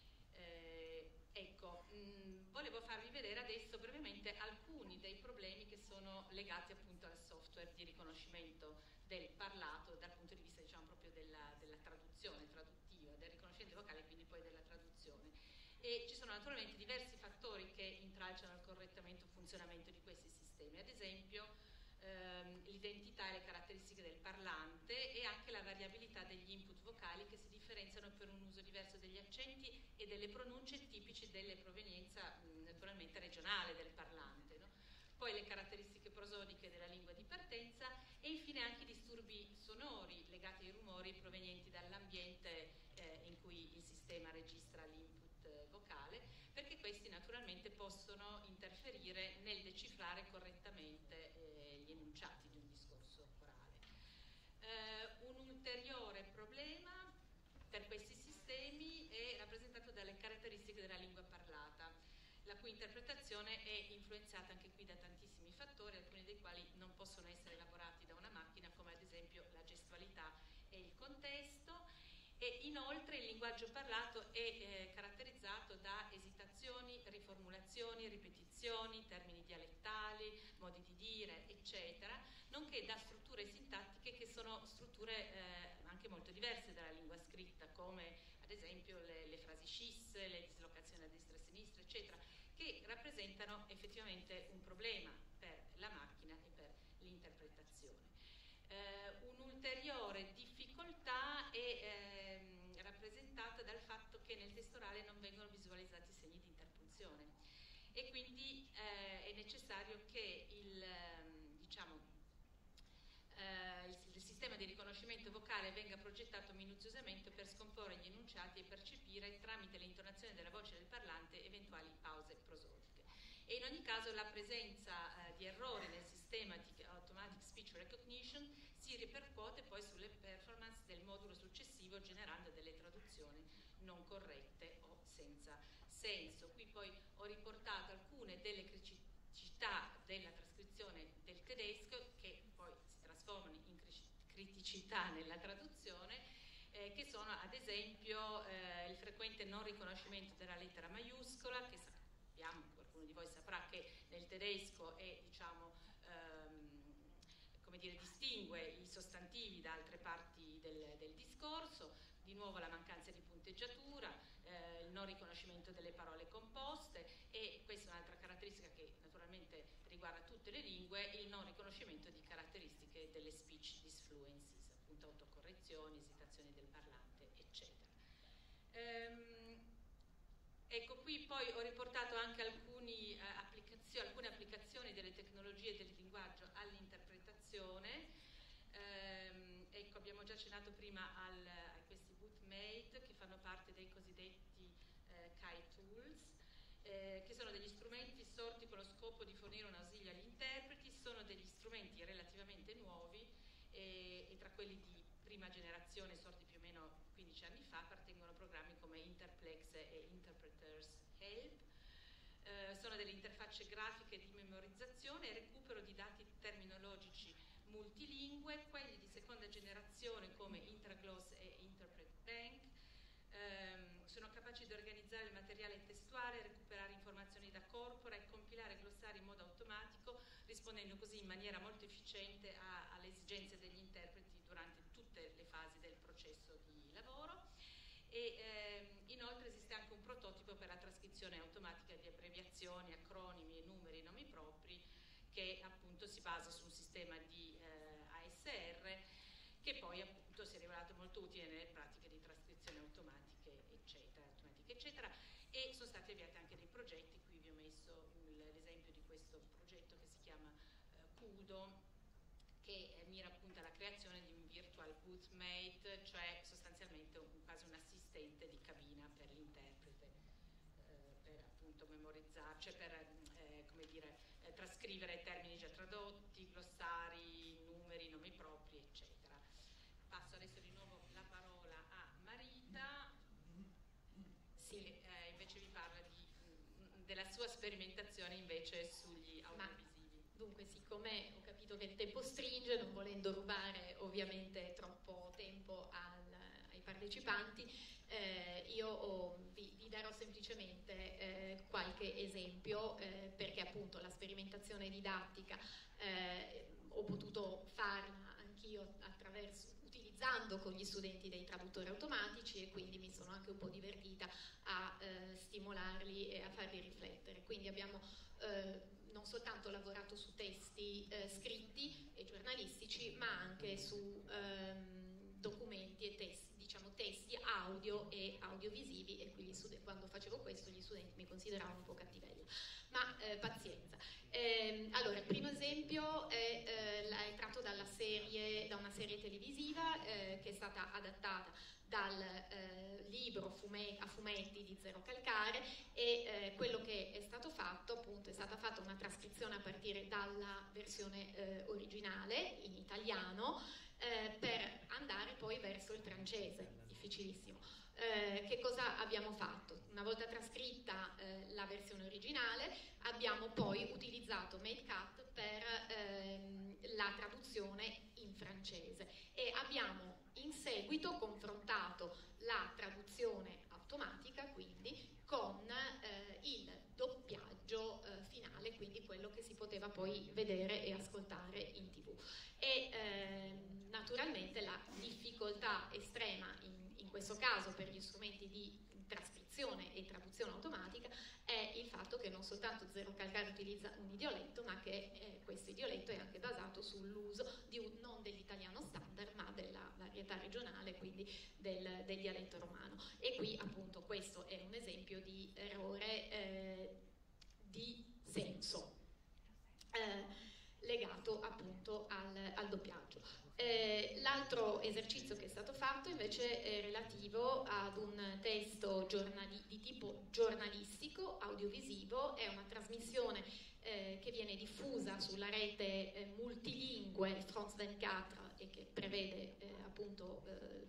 Eh, ecco, mh, volevo farvi vedere adesso brevemente alcuni dei problemi che sono legati appunto al software di riconoscimento del parlato dal punto di vista, diciamo, proprio della, della traduzione traduttiva, del riconoscimento vocale e quindi poi della traduzione. E ci sono naturalmente diversi fattori che intralciano il correttamento funzionamento di questi sistemi, ad esempio ehm, l'identità e le caratteristiche del parlante e anche la variabilità degli input vocali che si differenziano per un uso diverso degli accenti e delle pronunce tipici delle provenienza mh, naturalmente regionale del parlante, no? Poi le caratteristiche prosodiche della lingua di partenza e infine anche i disturbi sonori legati ai rumori provenienti dall'ambiente eh, in cui il sistema registra l'input eh, vocale, perché questi naturalmente possono interferire nel decifrare correttamente eh, gli enunciati di un discorso orale. Eh, un ulteriore problema per questi sistemi è rappresentato dalle caratteristiche della lingua parlata, la cui interpretazione è influenzata anche qui da tantissimi fattori, alcuni dei quali non possono essere elaborati da una macchina, come ad esempio la gestualità e il contesto. E inoltre il linguaggio parlato è eh, caratterizzato da esitazioni, riformulazioni, ripetizioni, termini dialettali, modi di dire, eccetera, nonché da strutture sintattiche che sono strutture eh, anche molto diverse dalla lingua scritta, come ad esempio le, le frasi scisse, le dislocazioni a destra e a sinistra, eccetera, che rappresentano effettivamente un problema per la macchina e per l'interpretazione. Eh, un'ulteriore difficoltà è ehm, rappresentata dal fatto che nel testo orale non vengono visualizzati i segni di interpunzione e quindi eh, è necessario che il, ehm, diciamo, eh, il, il sistema di riconoscimento vocale venga progettato minuziosamente per scomporre gli enunciati e percepire tramite l'intonazione della voce del parlante eventuali pause prosodiche. E in ogni caso la presenza eh, di errori nel sistema di Automatic Speech Recognition si ripercuote poi sulle performance del modulo successivo, generando delle traduzioni non corrette o senza senso. Qui poi ho riportato alcune delle criticità della trascrizione del tedesco che poi si trasformano in criticità nella traduzione, eh, che sono ad esempio eh, il frequente non riconoscimento della lettera maiuscola, che sappiamo, qualcuno di voi saprà che nel tedesco è, diciamo, ehm, come dire, distingue i sostantivi da altre parti del, del discorso, di nuovo la mancanza di punteggiatura, eh, il non riconoscimento delle parole composte e questa è un'altra caratteristica che naturalmente riguarda tutte le lingue, il non riconoscimento di caratteristiche delle speech disfluencies, appunto autocorrezioni, esitazioni del parlante, eccetera. Ehm, ecco, qui poi ho riportato anche alcuni, eh, applicazio- alcune applicazioni delle tecnologie del linguaggio all'interpretazione. Ehm, ecco, abbiamo già accennato prima al, a questi bootmate che fanno parte dei cosiddetti eh, K I Tools, eh, che sono degli strumenti sorti con lo scopo di fornire un ausilio agli interpreti. Sono degli strumenti relativamente nuovi e, e tra quelli di prima generazione, sorti più o meno quindici anni fa, appartengono programmi come Interplex e Interpreters Help. Eh, sono delle interfacce grafiche di memorizzazione e recupero di dati terminologici multilingue. Quelli di seconda generazione come Intragloss e Interpret Bank ehm, sono capaci di organizzare il materiale testuale, recuperare informazioni da corpora e compilare glossari in modo automatico, rispondendo così in maniera molto efficiente a, alle esigenze degli interpreti durante tutte le fasi del processo di lavoro. E ehm, inoltre esiste anche un prototipo per la trascrizione automatica di abbreviazioni, acronimi, numeri, nomi propri, che appunto si basa su un sistema di eh, A S R che poi appunto si è rivelato molto utile nelle pratiche di trascrizione automatiche, eccetera, automatiche, eccetera. E sono stati avviati anche dei progetti. Qui vi ho messo l'esempio di questo progetto che si chiama eh, Kudo, che eh, mira appunto alla creazione di un virtual bootmate, cioè sostanzialmente un, quasi un assistente di cabina per l'interprete, eh, per appunto memorizzare, cioè per eh, come dire, eh, trascrivere termini già tradotti, glossari, numeri, nomi propri, eccetera. Passo adesso di nuovo la parola a Marita, sì. che eh, invece vi parla di, mh, della sua sperimentazione invece sugli audiovisivi. Dunque, siccome ho capito che il tempo stringe, non volendo rubare ovviamente troppo tempo al, ai partecipanti. Eh, io ho, vi, vi darò semplicemente eh, qualche esempio eh, perché appunto la sperimentazione didattica eh, ho potuto farla anch'io attraverso, utilizzando con gli studenti dei traduttori automatici, e quindi mi sono anche un po' divertita a eh, stimolarli e a farli riflettere. Quindi abbiamo eh, non soltanto lavorato su testi eh, scritti e giornalistici, ma anche su ehm, documenti e testi, diciamo testi audio e audiovisivi, e quindi quando facevo questo gli studenti mi consideravano un po' cattivello, ma eh, pazienza. Eh, allora, il primo esempio è, eh, è tratto dalla serie, da una serie televisiva eh, che è stata adattata dal eh, libro fume- a fumetti di Zero Calcare, e eh, quello che è stato fatto, appunto, è stata fatta una trascrizione a partire dalla versione eh, originale in italiano eh, per andare poi verso il francese, difficilissimo. Eh, che cosa abbiamo fatto? Una volta trascritta eh, la versione originale, abbiamo poi utilizzato MakeUp per ehm, la traduzione in francese, e abbiamo in seguito confrontato la traduzione automatica, quindi, con eh, il doppiaggio eh, finale, quindi quello che si poteva poi vedere e ascoltare in tv. E ehm, naturalmente la difficoltà estrema in in questo caso per gli strumenti di trascrizione e traduzione automatica è il fatto che non soltanto Zero Calcare utilizza un idioletto, ma che eh, questo idioletto è anche basato sull'uso di un, non dell'italiano standard, ma della varietà regionale, quindi del, del dialetto romano. E qui appunto questo è un esempio di errore eh, di senso eh, legato appunto al, al doppiaggio. Eh, l'altro esercizio che è stato fatto invece è relativo ad un testo giornali- di tipo giornalistico, audiovisivo. È una trasmissione eh, che viene diffusa sulla rete eh, multilingue France ventiquattro e che prevede eh, appunto eh,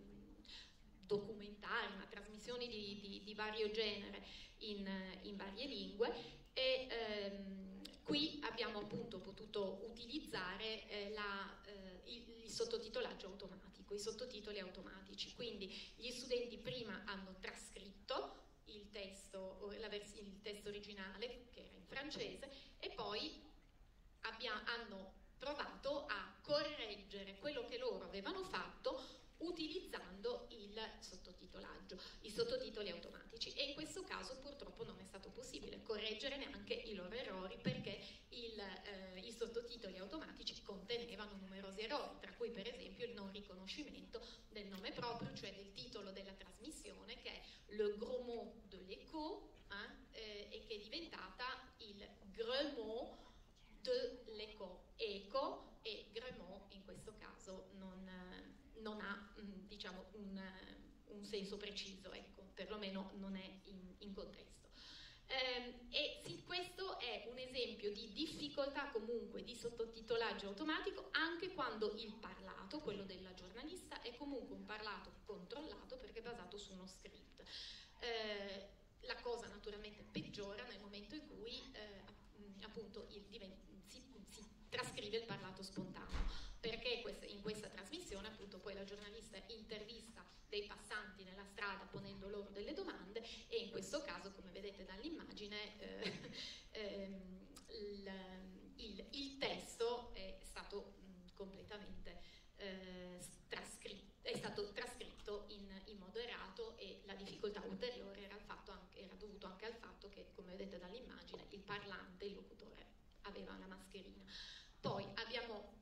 documentari, ma trasmissioni di, di, di vario genere in, in varie lingue, e ehm, qui abbiamo appunto potuto utilizzare eh, la, eh, il, il sottotitolaggio automatico, i sottotitoli automatici. Quindi gli studenti prima hanno trascritto il testo, la vers- il testo originale, che era in francese, e poi abbia- hanno provato a correggere quello che loro avevano fatto utilizzando il sottotitolaggio, i sottotitoli automatici, e in questo caso purtroppo non è stato possibile correggere neanche i loro errori, perché il, eh, i sottotitoli automatici contenevano numerosi errori, tra cui per esempio il non riconoscimento del nome proprio, cioè del titolo della trasmissione, che è Le Gros Mot de l'Echo, eh, eh, e che è diventata il Gros Mot de l'Echo, eco, e Gros Mot in questo caso non... Eh, non ha mh, diciamo un, un senso preciso, ecco, perlomeno non è in, in contesto. Ehm, e sì, questo è un esempio di difficoltà comunque di sottotitolaggio automatico, anche quando il parlato, quello della giornalista, è comunque un parlato controllato perché è basato su uno script. Eh, la cosa naturalmente peggiora nel momento in cui eh, appunto il, si, si trascrive il parlato spontaneo, perché in questa trasmissione appunto poi la giornalista intervista dei passanti nella strada ponendo loro delle domande, e in questo caso, come vedete dall'immagine, eh, ehm, il, il, il testo è stato mh, completamente eh, trascritto, è stato trascritto in, in modo errato, e la difficoltà ulteriore era, il fatto anche, era dovuto anche al fatto che, come vedete dall'immagine, il parlante, il locutore, aveva la mascherina. Poi abbiamo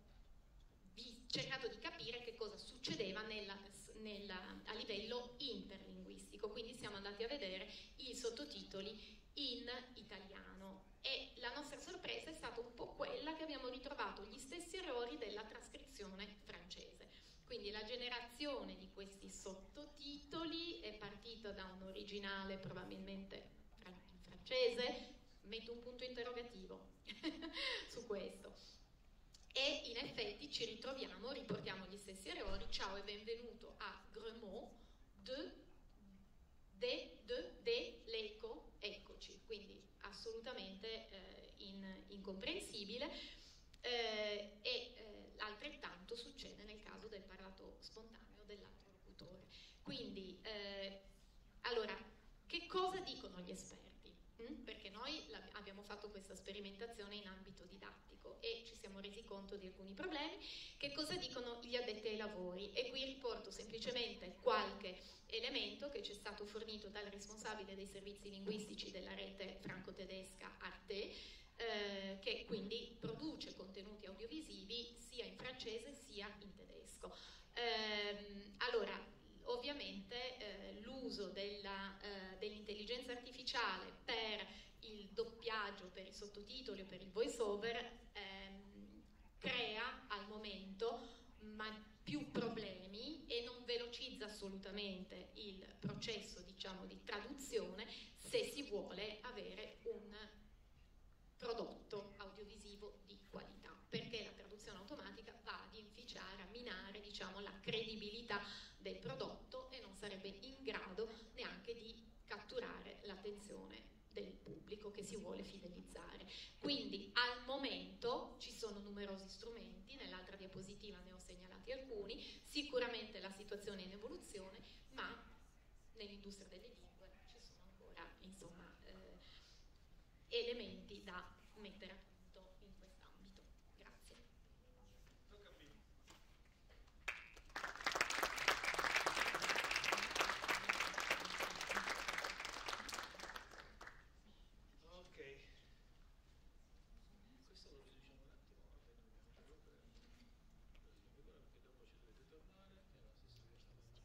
cercato di capire che cosa succedeva nella, nella, a livello interlinguistico, quindi siamo andati a vedere i sottotitoli in italiano, e la nostra sorpresa è stata un po' quella che abbiamo ritrovato gli stessi errori della trascrizione francese. Quindi la generazione di questi sottotitoli è partita da un originale probabilmente in francese, metto un punto interrogativo su questo. E in effetti ci ritroviamo, riportiamo gli stessi errori. Ciao e benvenuto a Gros Mot de, de, de, de l'eco, eccoci, quindi assolutamente eh, in, incomprensibile, eh, e eh, altrettanto succede nel caso del parlato spontaneo dell'altro locutore. Quindi, eh, allora, che cosa dicono gli esperti? Mm? Perché noi abbiamo fatto questa sperimentazione in ambito didattico e ci siamo resi conto di alcuni problemi. Che cosa dicono gli addetti ai lavori? E qui riporto semplicemente qualche elemento che ci è stato fornito dal responsabile dei servizi linguistici della rete franco-tedesca Arte, eh, che quindi produce contenuti audiovisivi sia in francese sia in tedesco. Eh, allora, ovviamente eh, l'uso della, eh, dell'intelligenza artificiale per il doppiaggio, per i sottotitoli o per il voice over ehm, crea al momento ma più problemi e non velocizza assolutamente il processo, diciamo, di traduzione se si vuole avere un prodotto audiovisivo di qualità, perché la traduzione automatica va ad inficiare, a minare, diciamo, la credibilità del prodotto e non sarebbe in grado neanche di catturare l'attenzione del pubblico che si vuole fidelizzare. Quindi al momento ci sono numerosi strumenti, nell'altra diapositiva ne ho segnalati alcuni, sicuramente la situazione è in evoluzione, ma nell'industria delle lingue ci sono ancora, insomma, eh, elementi da mettere a punto in quest'ambito. Grazie. Tocca a me. Ok. Questo lo riduciamo un attimo, vabbè, non abbiamo interrompere. Perché dopo ci dovete tornare. È la stessa cosa.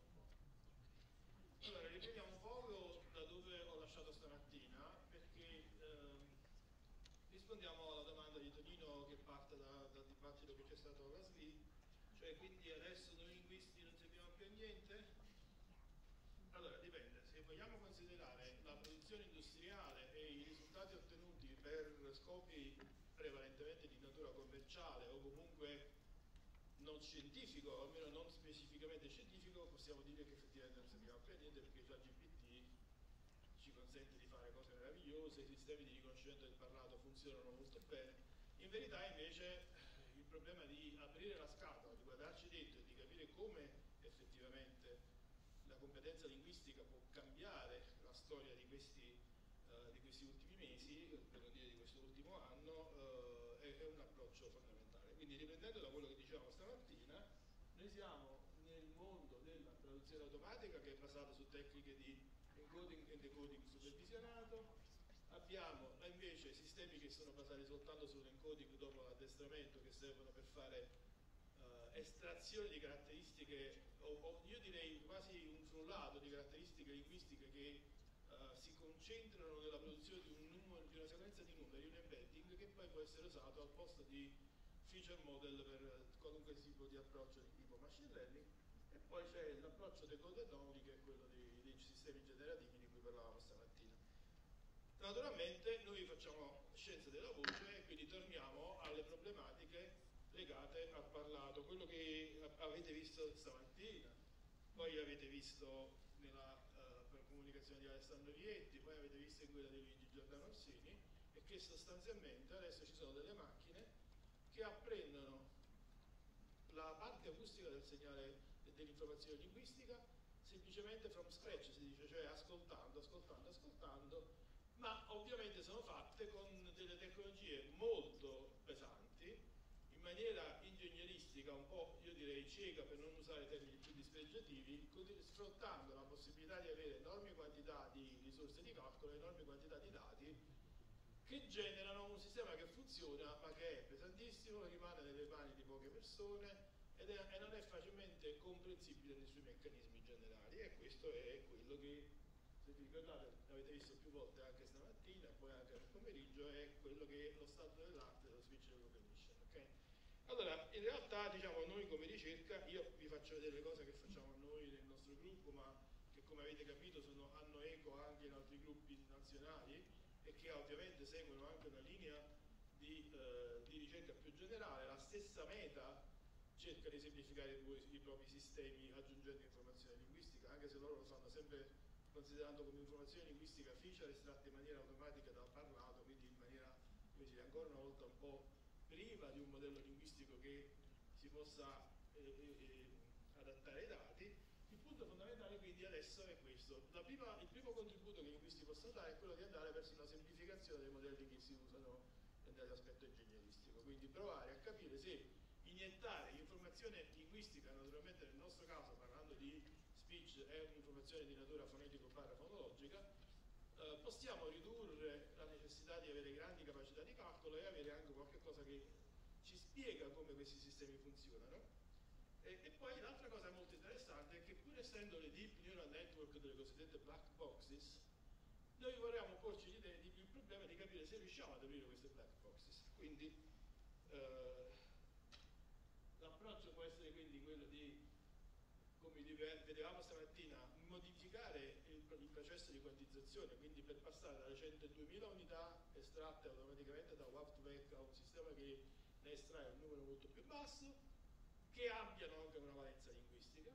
Allora, riprendiamo un poco da dove ho lasciato stamattina, perché ehm, rispondiamo alla domanda di Tonino che parte da, dal dibattito che c'è stato alla S L I, cioè quindi adesso noi linguisti non serviamo più a niente? Allora, dipende, se vogliamo considerare la produzione industriale e i risultati ottenuti per scopi prevalentemente di natura commerciale o comunque non scientifico, o almeno non specificamente scientifico, possiamo dire che effettivamente non serviamo più a niente, perché già G P T ci consente di fare cose meravigliose, i sistemi di riconoscimento del parlato funzionano molto bene. In verità invece il problema di aprire la scatola, di guardarci dentro e di capire come effettivamente la competenza linguistica può cambiare la storia di questi, uh, di questi ultimi mesi, per non dire di questo ultimo anno, uh, è, è un approccio fondamentale. Quindi, riprendendo da quello che dicevamo stamattina, noi siamo nel mondo della traduzione automatica, che è basata su tecniche di encoding e decoding supervisionato. Abbiamo invece sistemi che sono basati soltanto sull'encoding dopo l'addestramento, che servono per fare uh, estrazione di caratteristiche, o, o io direi quasi un frullato di caratteristiche linguistiche che uh, si concentrano nella produzione di, un numero, di una sequenza di numeri, un embedding, che poi può essere usato al posto di feature model per qualunque tipo di approccio di tipo machine learning. E poi c'è l'approccio decoded only, che è quello dei, dei sistemi generativi di cui parlavamo stamattina. Naturalmente noi facciamo scienza della voce e quindi torniamo alle problematiche legate al parlato, quello che avete visto stamattina, poi avete visto nella uh, comunicazione di Alessandro Vietti, poi avete visto in quella di Luigi Giordano Orsini, e che sostanzialmente adesso ci sono delle macchine che apprendono la parte acustica del segnale dell'informazione linguistica semplicemente from scratch, si dice, cioè ascoltando, ascoltando, ascoltando, ma ovviamente sono fatte con delle tecnologie molto pesanti, in maniera ingegneristica, un po' io direi cieca, per non usare termini più dispregiativi, sfruttando la possibilità di avere enormi quantità di risorse di calcolo, enormi quantità di dati, che generano un sistema che funziona ma che è pesantissimo, rimane nelle mani di poche persone ed è, e non è facilmente comprensibile nei suoi meccanismi generali. E questo è quello che, se vi ricordate, avete visto più volte anche stamattina e poi anche nel pomeriggio, è quello che è lo stato dell'arte dello speech recognition. Okay? Allora, in realtà, diciamo, noi come ricerca, io vi faccio vedere le cose che facciamo noi nel nostro gruppo, ma che come avete capito sono, hanno eco anche in altri gruppi nazionali e che ovviamente seguono anche una linea di, eh, di ricerca più generale. La stessa Meta cerca di semplificare i, i propri sistemi aggiungendo informazione linguistica, anche se loro lo fanno sempre considerando come informazione linguistica feature estratte in maniera automatica dal parlato, quindi in maniera, come dire, ancora una volta un po' priva di un modello linguistico che si possa eh, eh, adattare ai dati. Il punto punto fondamentale quindi adesso è questo. La prima, il primo contributo che i linguisti possono dare è quello di andare verso una semplificazione dei modelli che si usano nell'aspetto ingegneristico, quindi provare a capire se iniettare l'informazione linguistica, naturalmente nel nostro caso parlando di speech è un'informazione di natura fonetico barra fonologica, eh, possiamo ridurre la necessità di avere grandi capacità di calcolo e avere anche qualche cosa che ci spiega come questi sistemi funzionano. E, e poi l'altra cosa molto interessante è che pur essendo le deep neural network delle cosiddette black boxes, noi vorremmo porci l'idea di, il problema di capire se riusciamo ad aprire queste black boxes. Quindi eh, l'approccio può essere quindi quello di, come vedevamo stamattina, modificare il, il processo di quantizzazione, quindi per passare dalle centoduemila unità estratte automaticamente da W A V T V E C a un sistema che ne estrae un numero molto più basso, che abbiano anche una valenza linguistica,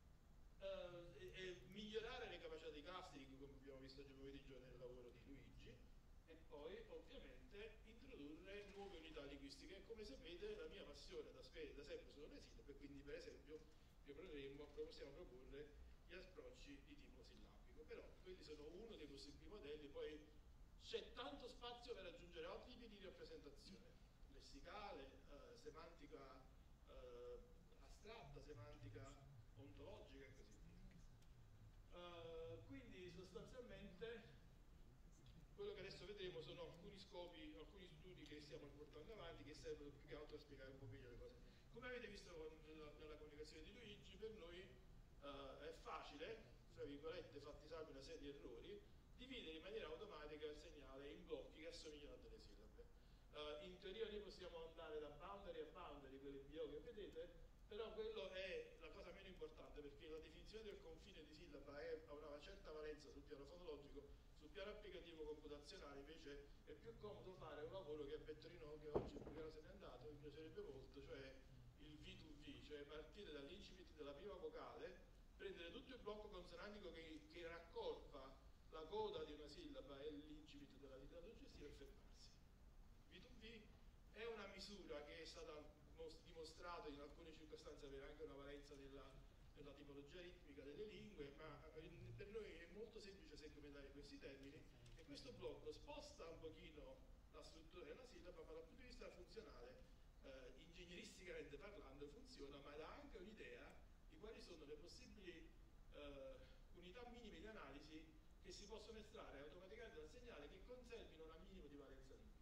eh, e, e migliorare le capacità di clustering, come abbiamo visto oggi pomeriggio nel lavoro di Luigi, e poi ovviamente introdurre nuove unità linguistiche. Come sapete la mia passione da, da sempre sono le sillabe, quindi per esempio proporremo, possiamo proporre gli approcci di tipo sillabico, però quelli sono uno dei possibili modelli, poi c'è tanto spazio per aggiungere altri tipi di rappresentazione, lessicale, eh, semantica eh, astratta, semantica ontologica e così via. Uh, quindi sostanzialmente quello che adesso vedremo sono alcuni scopi, alcuni studi che stiamo portando avanti che servono più che altro a spiegare un po' meglio le cose. Come avete visto nella, nella comunicazione di Luigi, per noi uh, è facile, tra virgolette, fatti salvi una serie di errori, dividere in maniera automatica il segnale in blocchi che assomigliano a delle sillabe. Uh, in teoria noi possiamo andare da boundary a boundary, quelle B O che vedete, però quello è la cosa meno importante, perché la definizione del confine di sillaba è, ha una certa valenza sul piano fonologico, sul piano applicativo computazionale invece è più comodo fare un lavoro che a Pettorino, che oggi il piano se n'è andato, mi piacerebbe molto, cioè il V due V, cioè partire dall'incipit della prima vocale, prendere tutto il blocco consonantico che, che raccorpa la coda di una sillaba e l'incipit della sillaba successiva e fermarsi. V due V è una misura che è stata dimostrato in alcune circostanze avere anche una valenza nella, nella tipologia ritmica delle lingue, ma per noi è molto semplice segmentare questi termini e questo blocco sposta un pochino la struttura della sillaba, ma dal punto di vista funzionale, eh, ingegneristicamente parlando, funziona, ma dà anche un'idea di quali sono le possibili eh, unità minime di analisi che si possono estrarre automaticamente dal segnale che conservino un minimo di valenza linguistica.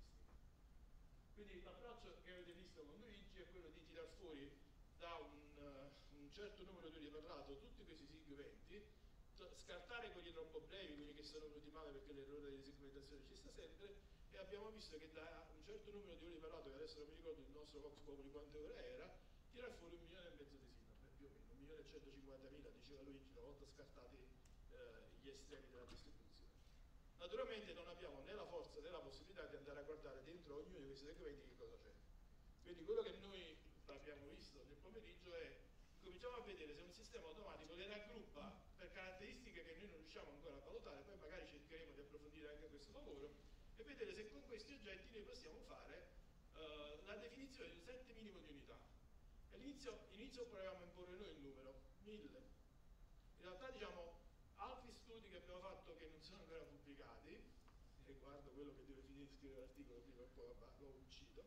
Quindi l'approccio che avete visto con Luigi è quello di tirar fuori da un, uh, un certo numero di ore di parlato tutti questi segmenti, scartare quelli troppo brevi, quelli che sono venuti male perché l'errore di segmentazione ci sta sempre, e abbiamo visto che da un certo numero di ore di parlato, che adesso non mi ricordo il nostro Vox Populi quante ore era, tirar fuori un milione e mezzo di sillabe, più o meno, un milione e centocinquantamila, diceva Luigi, una volta scartati uh, gli estremi della distribuzione. Naturalmente non abbiamo né la forza né la possibilità di andare a guardare dentro ognuno di questi segmenti che cosa c'è. Quindi quello che noi abbiamo visto nel pomeriggio è cominciamo a vedere se un sistema automatico le raggruppa per caratteristiche che noi non riusciamo ancora a valutare, poi magari cercheremo di approfondire anche questo lavoro e vedere se con questi oggetti noi possiamo fare uh, la definizione di un set minimo di unità. All'inizio, inizio proviamo a imporre noi il numero, mille. In realtà diciamo altri studi che abbiamo fatto che non sono ancora pubblicati, riguardo quello che deve finire di scrivere l'articolo prima e poi vabbè, lo uccido,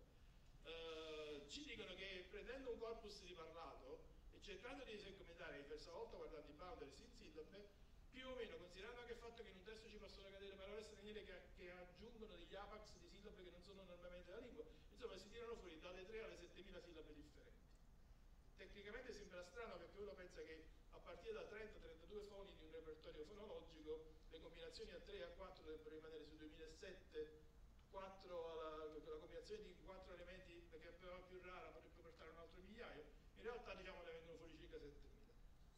eh, ci dicono che prendendo un corpus di parlato e cercando di segmentare per la volta guardando i boundaries in sillabe, più o meno considerando anche il fatto che in un testo ci possono cadere parole straniere che, che aggiungono degli apex di sillabe che non sono normalmente la lingua, insomma si tirano fuori dalle tre alle settemila sillabe differenti. Tecnicamente sembra strano perché uno pensa che a partire da trenta trentadue foni di un repertorio fonologico le combinazioni a tre e a quattro dovrebbero rimanere su duemilasette, quattro alla, la combinazione di quattro elementi perché è più rara potrebbe portare un altro migliaio, in realtà diciamo ne vengono fuori circa settemila.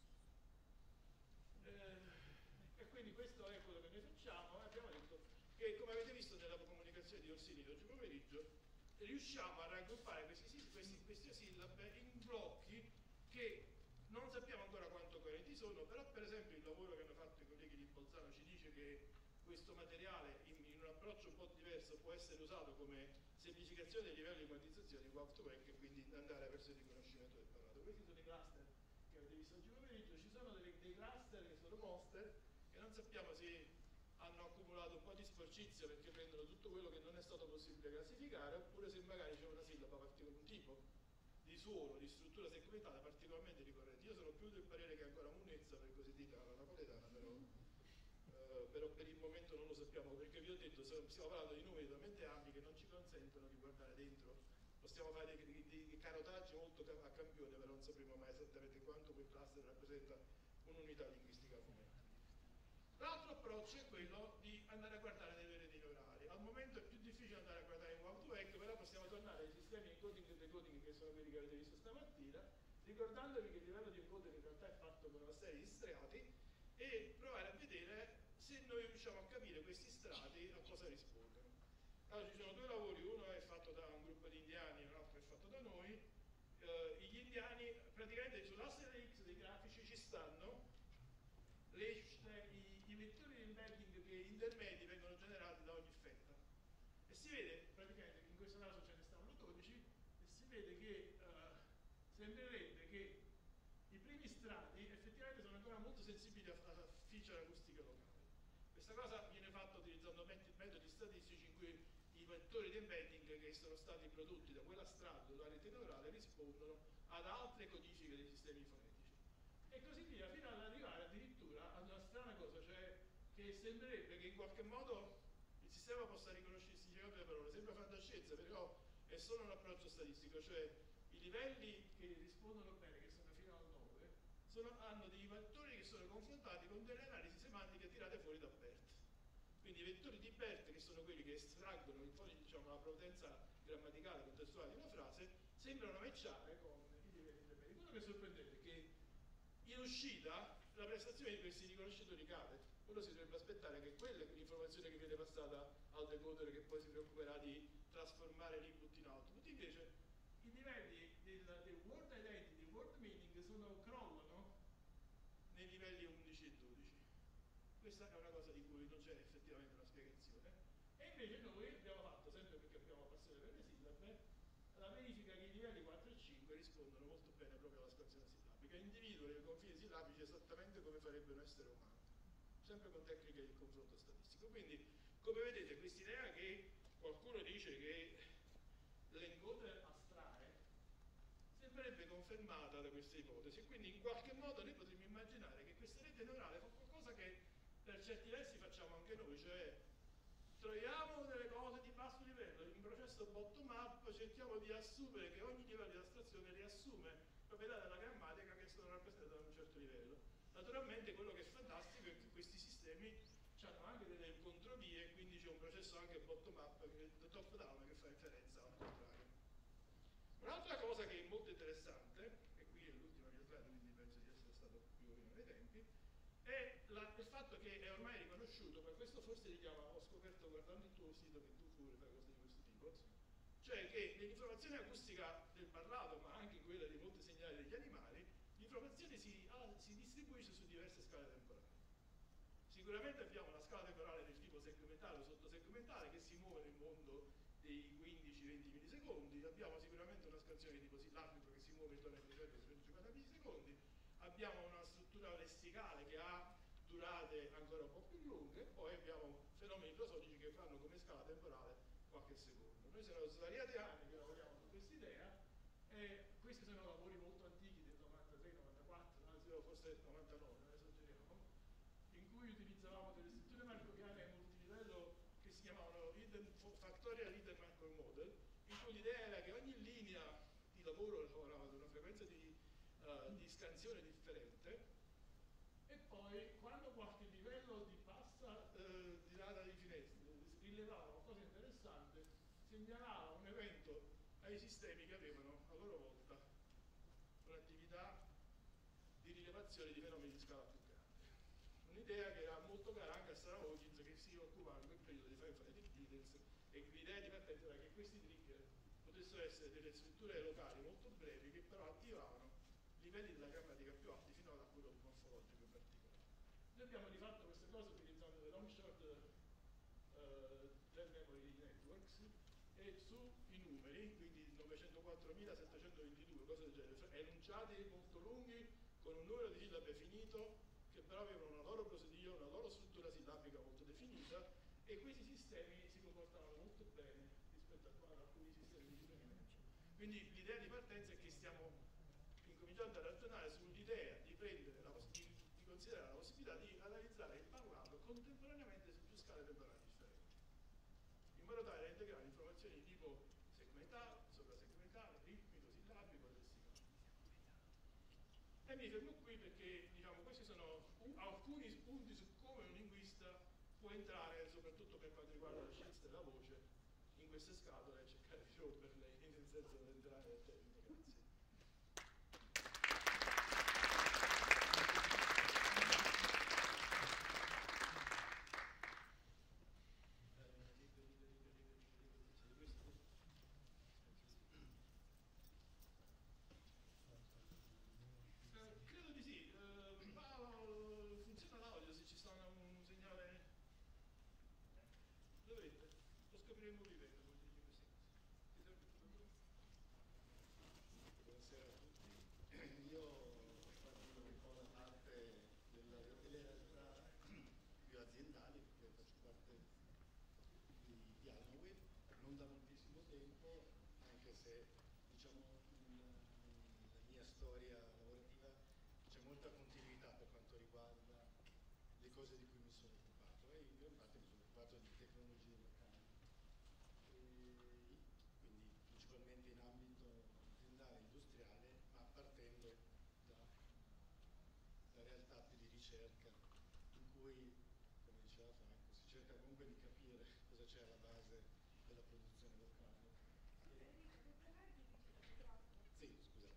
Eh, e quindi questo è quello che noi facciamo, abbiamo detto che come avete visto nella comunicazione di Orsini di oggi pomeriggio riusciamo a raggruppare questi, questi, queste sillabe in blocchi che non sappiamo ancora quanto coerenti sono, però per esempio il lavoro che hanno fatto i colleghi di Bolzano ci dice che questo materiale in, in un approccio un po' diverso può essere usato come semplificazione dei livelli di quantizzazione di W A V T V E C e quindi andare verso il riconoscimento del parlato. Questi sono i cluster che che avete visto oggi pomeriggio, ci sono dei, dei cluster che sono monster, che non sappiamo se hanno accumulato un po' di sporcizia perché prendono tutto quello che non è stato possibile classificare, oppure se magari c'è una sillaba particolare, un tipo di suono, di struttura segmentale particolarmente ricorrente. Io sono più del parere che ancora Munezza, per così dire, alla napoletana, però, eh, però per il momento non lo sappiamo, perché vi ho detto, stiamo parlando di numeri talmente ampi che non ci consentono di guardare dentro. Possiamo fare dei, dei, dei carotaggi molto a campione, però non sapremo mai esattamente quanto quel cluster rappresenta un'unità linguistica fonetica. L'altro approccio è quello di andare a guardare nelle reti neurali. Al momento è più difficile andare a guardare in one to vec, però possiamo tornare ai sistemi encoding e decoding che sono quelli che avete visto stamattina, ricordandovi che il livello di encoder in realtà è fatto con una serie di strati e provare a vedere se noi riusciamo a capire questi strati a cosa rispondono. Allora ci sono due lavori, uno è fatto da un gruppo di indiani e un altro è fatto da noi. Uh, gli indiani, praticamente sull'asse X dei grafici ci stanno le, i, i vettori di embedding che intermedi vengono generati da ogni fetta. E si vede, praticamente, in questo caso ce ne stavano dodici, e si vede che uh, sembrerebbe che i primi strati effettivamente sono ancora molto sensibili a, a feature acustiche locali. Questa cosa viene fatta utilizzando metodi statistici in cui i vettori di embedding che sono stati prodotti da quella strato, dalla rete neurale, rispondono ad altre codifiche dei sistemi fonetici. E così via, fino ad arrivare addirittura ad una strana cosa, cioè che sembrerebbe che in qualche modo il sistema possa riconoscere il significato delle parole. Sembra fantascienza, però è solo un approccio statistico, cioè i livelli che rispondono bene, che sono fino al nove, sono, hanno dei vettori che sono confrontati con delle analisi semantiche tirate fuori da BERT. Quindi i vettori di BERT, che sono quelli che estraggono fuori, diciamo, la potenza grammaticale contestuale di una frase, sembrano matchare con i livelli intermedi. Quello che è sorprendente è che in uscita la prestazione di questi riconoscitori cade. Uno si dovrebbe aspettare che quella è l'informazione che viene passata al decoder, che poi si preoccuperà di trasformare l'input in output. Invece i livelli del, del word identity e word meaning sono, crollano nei livelli undici e dodici. Questa è una cosa di cui non c'è effettivamente una spiegazione. E invece noi abbiamo fatto, sempre perché abbiamo passione per le sillabe, la verifica che i livelli quattro e cinque rispondono molto bene proprio alla scansione sillabica, individuano i confini sillabici esattamente come farebbe un essere umano, sempre con tecniche di confronto statistico. Quindi, come vedete, questa idea che qualcuno dice che l'encoder astrae sembrerebbe confermata da queste ipotesi, e quindi in qualche modo noi potremmo immaginare che questa rete neurale fa qualcosa che per certi versi facciamo anche noi, cioè troviamo delle cose di basso livello, in processo bottom up cerchiamo di assumere che ogni livello di astrazione riassume proprietà della grammatica che sono rappresentate da un certo livello. Naturalmente quello che è fantastico è che questi sistemi hanno anche delle controvie, quindi c'è un processo anche bottom up, top down, che fa inferenza al contrario. Un'altra cosa che è molto interessante, e qui è l'ultima mia slide, quindi penso di essere stato più o meno nei tempi, è la, il fatto che è ormai riconosciuto, per questo forse li chiama, ho scoperto guardando il tuo sito che tu pure fai cose di questo tipo, cioè che nell'informazione acustica del parlato, ma anche in quella di molti segnali degli animali, l'informazione si, ah, si distribuisce su diverse scale temporali. Sicuramente abbiamo una scala temporale del tipo segmentale o sottosegmentale che si muove nel mondo dei quindici venti millisecondi, abbiamo sicuramente una scansione di tipo sillabico che si muove intorno ai duecento duecentocinquanta millisecondi, abbiamo una struttura lessicale che ha durate ancora un po' più lunghe, poi abbiamo fenomeni prosodici che fanno come scala temporale qualche secondo. Noi siamo svariati anni che lavoriamo su questa idea e questi sono lavori molto antichi del novantatré novantaquattro, anzi forse del novantanove, non esageriamo, in cui utilizzavamo delle strutture markoviane multilivello che si chiamavano hidden, Factorial Hidden Markov Model, in cui l'idea era che ogni linea di lavoro lavorava ad una frequenza di, uh, di scansione differente, e poi quando qualche livello di bassa uh, di data di finestre rilevava qualcosa di interessante, segnalava un evento ai sistemi che avevano a loro volta un'attività di rilevazione di fenomeni di scala più grande. Un'idea che era molto cara anche a Sarah Hawkins, che si occupava in quel periodo di firefighting details, e l'idea di partenza era che questi trigger potessero essere delle strutture locali molto brevi che però attivavano livelli della grammatica più alti fino ad quello morfologico in particolare. Noi abbiamo rifatto queste cose utilizzando le long short uh, del memory networks e su i numeri, quindi novecentoquattromilasettecentoventidue, cose del genere, enunciati molto lunghi con un numero di sillabe finito, che però avevano una loro prosedia, una loro struttura sillabica molto definita, e questi sistemi si comportavano molto bene rispetto a alcuni sistemi di riferimento. Quindi l'idea di partenza è che stiamo incominciando a ragionare sull'idea di prendere la di, di considerare la possibilità di analizzare il parlato contemporaneamente su più scale temporali differenti, in modo tale da integrare informazioni di tipo segmentale, sovrasegmentale, ritmico, sillabico, lessicale. E mi fermo qui perché, diciamo, questi sono alcuni spunti su come un linguista può entrare, soprattutto per quanto riguarda la scienza della voce, in queste scatole e cercare di romperle nel senso di entrare nel termine. Grazie. Cose di cui mi sono occupato, e io infatti mi sono occupato di tecnologie locali, e quindi principalmente in ambito aziendale, industriale, ma partendo da, da realtà più di ricerca, in cui, come diceva Franco, si cerca comunque di capire cosa c'è alla base della produzione locale. E... Sì, scusate.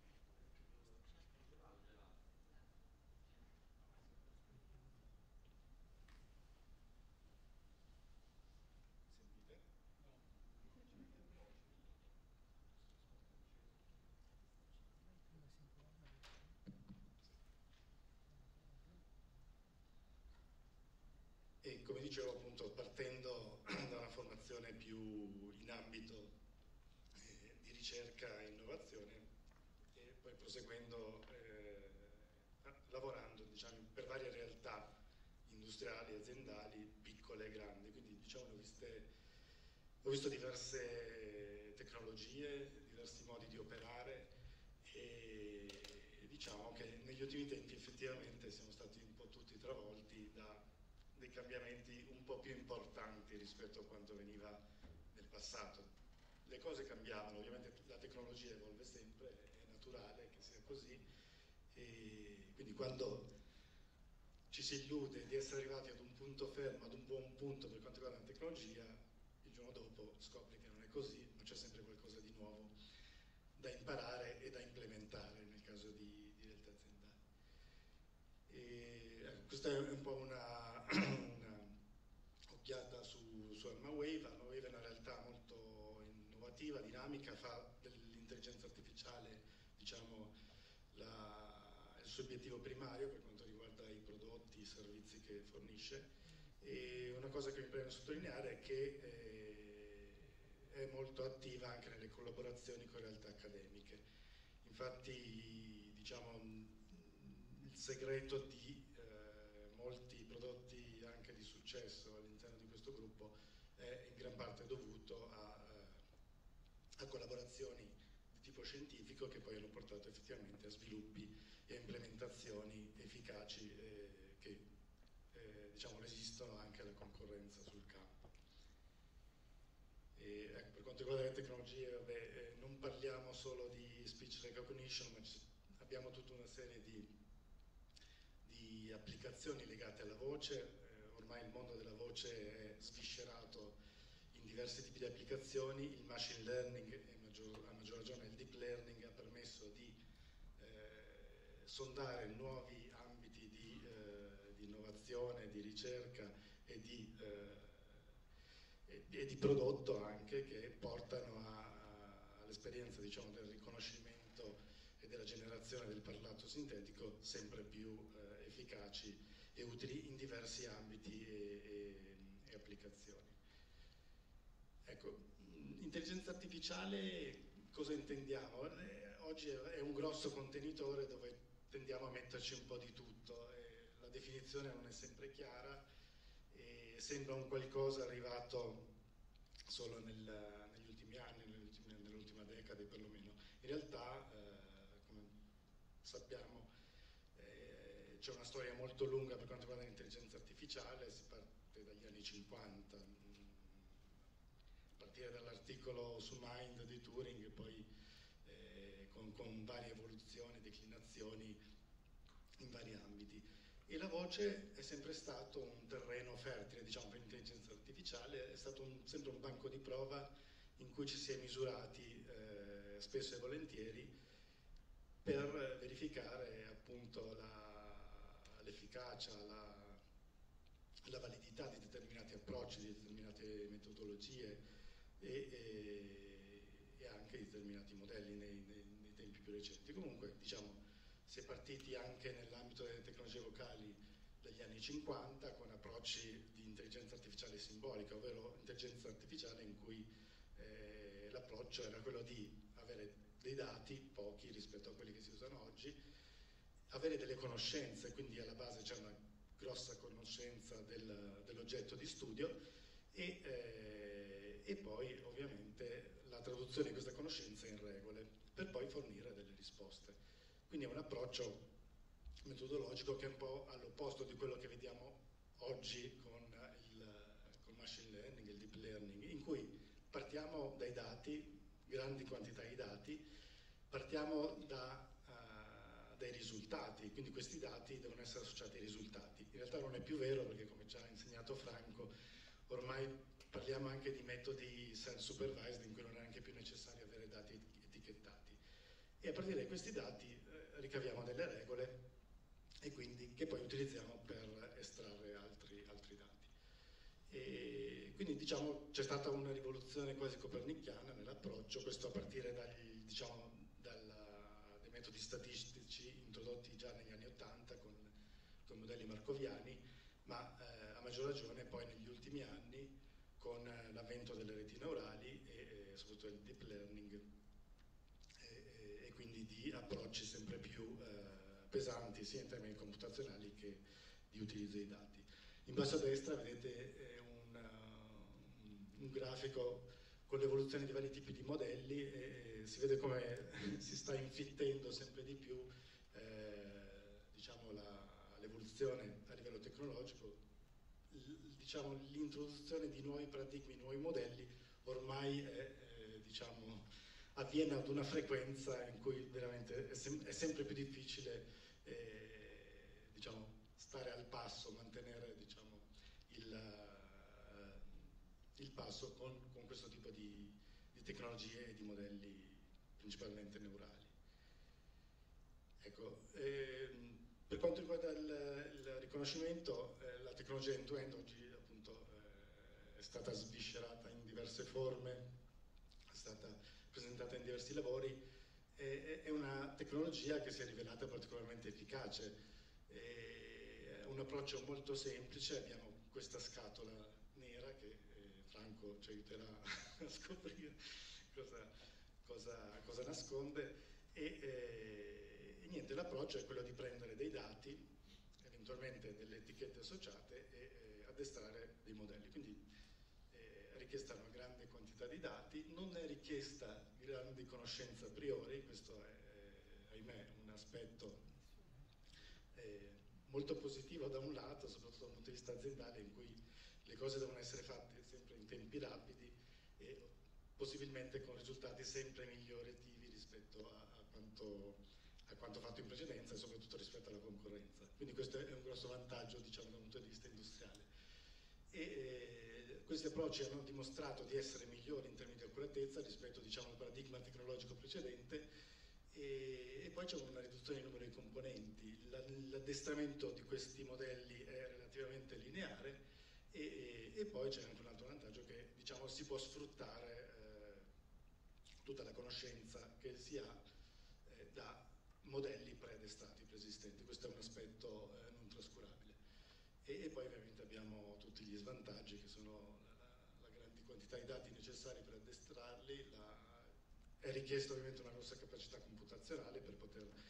E come dicevo, appunto, partendo da una formazione più in ambito eh, di ricerca e innovazione, e poi proseguendo, eh, lavorando, diciamo, per varie realtà industriali, aziendali, piccole e grandi, quindi diciamo ho, viste, ho visto diverse tecnologie, diversi modi di operare, e, e diciamo che negli ultimi tempi effettivamente siamo stati un po' tutti travolti da dei cambiamenti un po' più importanti rispetto a quanto veniva nel passato. Le cose cambiavano, ovviamente la tecnologia evolve sempre, è naturale che sia così, e quindi quando ci si illude di essere arrivati ad un punto fermo, ad un buon punto per quanto riguarda la tecnologia, il giorno dopo scopri che non è così, ma c'è sempre qualcosa di nuovo da imparare e da implementare nel caso di, di realtà aziendali. E, ecco, questa è un po' una, una occhiata su, su Armawave. Armawave è una realtà molto innovativa, dinamica, fa dell'intelligenza artificiale, diciamo, la, il suo obiettivo primario per quanto riguarda i prodotti, i servizi che fornisce. E una cosa che mi preme sottolineare è che eh, è molto attiva anche nelle collaborazioni con realtà accademiche. Infatti, diciamo, il segreto di eh, molti prodotti anche di successo all'interno di questo gruppo è in gran parte dovuto a, a collaborazioni di tipo scientifico che poi hanno portato effettivamente a sviluppi e implementazioni efficaci eh, che eh, diciamo resistono anche alla concorrenza sul campo. E, ecco, per quanto riguarda le tecnologie, vabbè, eh, non parliamo solo di speech recognition, ma ci, abbiamo tutta una serie di, di applicazioni legate alla voce. Eh, ormai il mondo della voce è sviscerato in diversi tipi di applicazioni. Il machine learning e maggior, a maggior ragione il deep learning ha permesso di eh, sondare nuovi ambiti di, eh, di innovazione, di ricerca e di, eh, e, e di prodotto anche, che portano a, a, all'esperienza, diciamo, del riconoscimento e della generazione del parlato sintetico sempre più eh, efficaci e utili in diversi ambiti e, e, e applicazioni. Ecco, intelligenza artificiale cosa intendiamo? Eh, oggi è un grosso contenitore dove tendiamo a metterci un po' di tutto, e la definizione non è sempre chiara e sembra un qualcosa arrivato solo nel, negli ultimi anni, nell'ultima, nell'ultima decade perlomeno. In realtà, eh, come sappiamo, eh, c'è una storia molto lunga per quanto riguarda l'intelligenza artificiale, si parte dagli anni cinquanta, a partire dall'articolo su Mind di Turing, e poi eh, con, con varie evoluzioni, declinazioni in vari ambiti. E la voce è sempre stato un terreno fertile, diciamo, per l'intelligenza artificiale, è stato un, sempre un banco di prova in cui ci si è misurati eh, spesso e volentieri per verificare appunto la, l'efficacia, la, la validità di determinati approcci, di determinate metodologie e, e, e anche di determinati modelli nei, nei, nei tempi più recenti. Comunque, diciamo, si è partiti anche nell'ambito delle tecnologie vocali dagli anni cinquanta con approcci di intelligenza artificiale simbolica, ovvero intelligenza artificiale in cui eh, l'approccio era quello di avere dei dati, pochi rispetto a quelli che si usano oggi, avere delle conoscenze, quindi alla base c'è una grossa conoscenza del, dell'oggetto di studio e, eh, e poi ovviamente la traduzione di questa conoscenza in regole per poi fornire delle risposte. Quindi è un approccio metodologico che è un po' all'opposto di quello che vediamo oggi con il con machine learning, il deep learning, in cui partiamo dai dati, grandi quantità di dati, partiamo da, uh, dai risultati, quindi questi dati devono essere associati ai risultati. In realtà non è più vero perché, come ci ha insegnato Franco, ormai parliamo anche di metodi self-supervised in cui non è neanche più necessario avere dati etichettati. E a partire da questi dati eh, ricaviamo delle regole e quindi che poi utilizziamo per estrarre altri, altri dati. E quindi diciamo c'è stata una rivoluzione quasi copernicana nell'approccio, questo a partire dagli, diciamo, dalla, dai metodi statistici introdotti già negli anni Ottanta con, con modelli marcoviani, ma eh, a maggior ragione poi negli ultimi anni con eh, l'avvento delle reti neurali e eh, soprattutto il deep learning e, e quindi di approcci sempre più eh, pesanti sia in termini computazionali che di utilizzo dei dati. In basso a destra vedete eh, un, uh, un grafico con l'evoluzione di vari tipi di modelli e, e si vede come si sta infittendo sempre di più eh, diciamo la, l'evoluzione a livello tecnologico, l, diciamo l'introduzione di nuovi paradigmi, nuovi modelli ormai è, eh, diciamo, avviene ad una frequenza in cui veramente è, sem- è sempre più difficile eh, diciamo, stare al passo, mantenere diciamo, il, uh, il passo con, con questo tipo di, di tecnologie e di modelli principalmente neurali. Ecco, ehm, per quanto riguarda il, il riconoscimento, eh, la tecnologia end-to-end oggi appunto eh, è stata sviscerata in diverse forme, è stata presentata in diversi lavori. È una tecnologia che si è rivelata particolarmente efficace, è un approccio molto semplice, abbiamo questa scatola nera che eh, Franco ci aiuterà a scoprire cosa, cosa, cosa nasconde e, eh, e niente, l'approccio è quello di prendere dei dati, eventualmente delle etichette associate e eh, addestrare dei modelli, quindi eh, è richiesta una grande quantità di dati, non è richiesta grandi conoscenze a priori, questo è, eh, ahimè, un aspetto eh, molto positivo da un lato, soprattutto dal punto di vista aziendale, in cui le cose devono essere fatte sempre in tempi rapidi e possibilmente con risultati sempre migliorativi rispetto a, a, quanto, a quanto fatto in precedenza e soprattutto rispetto alla concorrenza. Quindi questo è un grosso vantaggio, diciamo, dal punto di vista industriale. E, eh, questi approcci hanno dimostrato di essere migliori in termini di accuratezza rispetto, diciamo, al paradigma tecnologico precedente e, e poi c'è una riduzione del numero di componenti. La, l'addestramento di questi modelli è relativamente lineare e, e, e poi c'è anche un altro vantaggio che, diciamo, si può sfruttare eh, tutta la conoscenza che si ha eh, da modelli preaddestrati, preesistenti. Questo è un aspetto eh, non trascurabile. E, e poi ovviamente abbiamo tutti gli svantaggi che sono la, la grande quantità di dati necessari per addestrarli, la, è richiesta ovviamente una grossa capacità computazionale per poter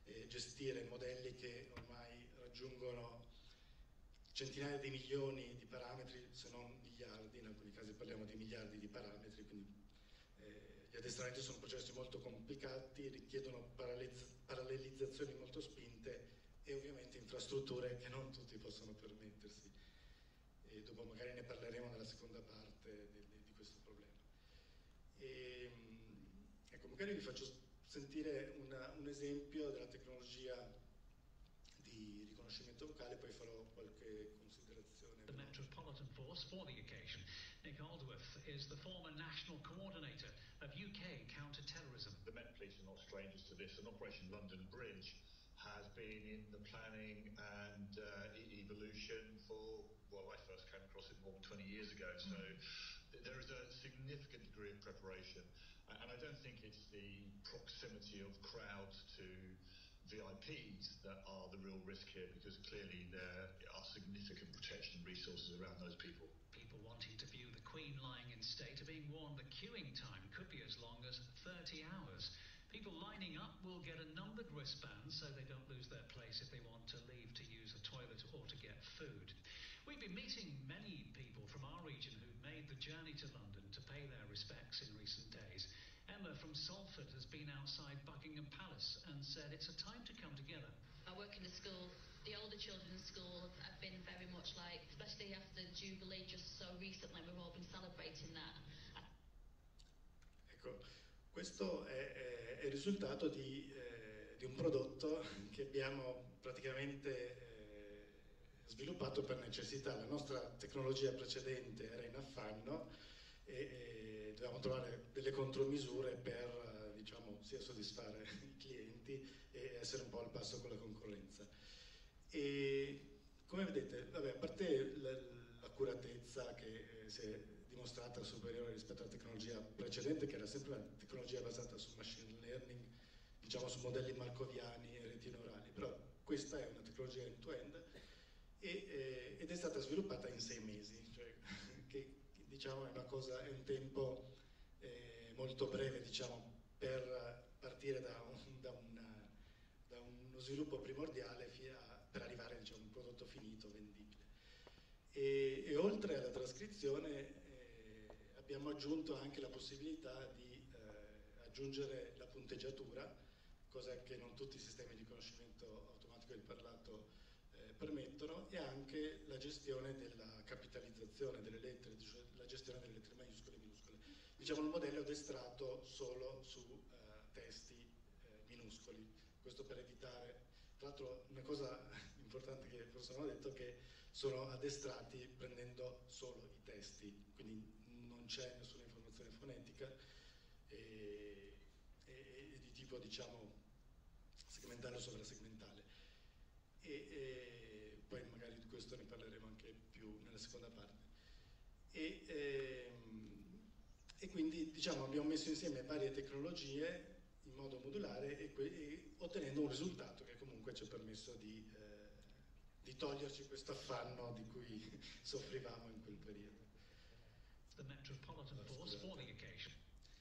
eh, gestire modelli che ormai raggiungono centinaia di milioni di parametri, se non miliardi, in alcuni casi parliamo di miliardi di parametri, quindi eh, gli addestramenti sono processi molto complicati, richiedono parallelizzazioni molto spinte e ovviamente infrastrutture che non tutti possono permettersi. E dopo magari ne parleremo nella seconda parte di, di questo problema. E, ecco, magari vi faccio sentire una, un esempio della tecnologia di riconoscimento vocale, poi farò qualche considerazione. The Metropolitan Force for the occasion. Nick Aldworth is the former national coordinator of U K counter-terrorism. The Met Police are not strangers to this, and Operation London Bridge has been in the planning and uh, e evolution for, well, I first came across it more than twenty years ago, so th there is a significant degree of preparation, and I don't think it's the proximity of crowds to V I Ps that are the real risk here, because clearly there are significant protection resources around those people. People wanting to view the Queen lying in state are being warned the queuing time could be as long as thirty hours. People lining up will get a numbered wristband so they don't lose their place if they want to leave to use a toilet or to get food. We've been meeting many people from our region who've made the journey to London to pay their respects in recent days. Emma from Salford has been outside Buckingham Palace and said it's a time to come together. I work in the school. The older children's school have been very much like, especially after the Jubilee just so recently, we've all been celebrating that. Ecco, questo è, è, è il risultato di, eh, di un prodotto che abbiamo praticamente eh, sviluppato per necessità. La nostra tecnologia precedente era in affanno e, e dovevamo trovare delle contromisure per, eh, diciamo, sia soddisfare i clienti e essere un po' al passo con la concorrenza. E come vedete, vabbè, a parte l'accuratezza che eh, si è dimostrata superiore rispetto alla tecnologia precedente, che era sempre una tecnologia basata su machine learning, diciamo su modelli marcoviani e reti neurali, però questa è una tecnologia end-to-end e, eh, ed è stata sviluppata in sei mesi, cioè che diciamo è una cosa, è un tempo eh, molto breve, diciamo, per partire da, un, da, una, da uno sviluppo primordiale fino a, per arrivare, diciamo, a un prodotto finito, vendibile. E, e oltre alla trascrizione abbiamo aggiunto anche la possibilità di eh, aggiungere la punteggiatura, cosa che non tutti i sistemi di riconoscimento automatico del parlato eh, permettono, e anche la gestione della capitalizzazione delle lettere, cioè la gestione delle lettere maiuscole e minuscole. Diciamo il modello addestrato solo su eh, testi eh, minuscoli, questo per evitare, tra l'altro una cosa importante che forse non ho detto, che sono addestrati prendendo solo i testi, quindi non c'è nessuna informazione fonetica e, e, e di tipo, diciamo, segmentale o sovrasegmentale. E, e poi magari di questo ne parleremo anche più nella seconda parte. E, e, e quindi, diciamo, abbiamo messo insieme varie tecnologie in modo modulare e, e ottenendo un risultato che comunque ci ha permesso di, eh, di toglierci questo affanno di cui soffrivamo in quel periodo. The Metropolitan Force for the occasion.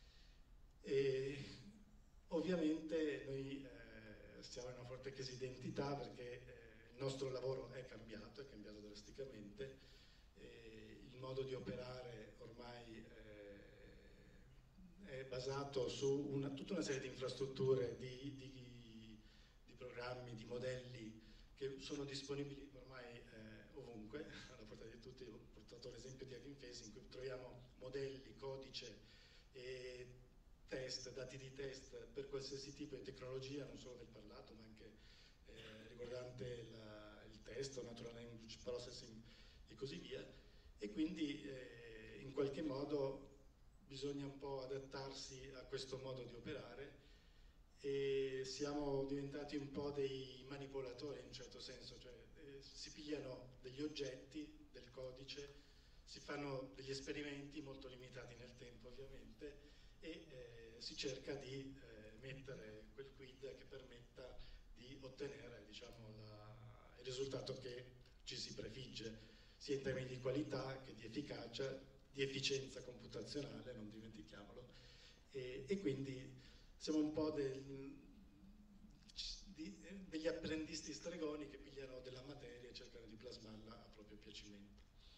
E ovviamente noi eh, stiamo in una forte crisi di identità perché eh, il nostro lavoro è cambiato, è cambiato drasticamente, e il modo di operare ormai eh, è basato su una, tutta una serie di infrastrutture, di, di, di programmi, di modelli che sono disponibili ormai eh, ovunque, alla portata di tutti. Ho portato l'esempio di Hugging Face in cui troviamo modelli, codice e test, dati di test per qualsiasi tipo di tecnologia, non solo del parlato ma anche eh, riguardante la, il testo, natural language processing e così via, e quindi eh, in qualche modo bisogna un po' adattarsi a questo modo di operare e siamo diventati un po' dei manipolatori in un certo senso, cioè eh, si pigliano degli oggetti del codice, si fanno degli esperimenti molto limitati nel tempo ovviamente e eh, si cerca di eh, mettere quel quid che permetta di ottenere, diciamo, la, il risultato che ci si prefigge, sia in termini di qualità che di efficacia, di efficienza computazionale, non dimentichiamolo, e, e quindi siamo un po' del, di, eh, degli apprendisti stregoni che pigliano della materia e cercano di plasmarla a proprio piacimento.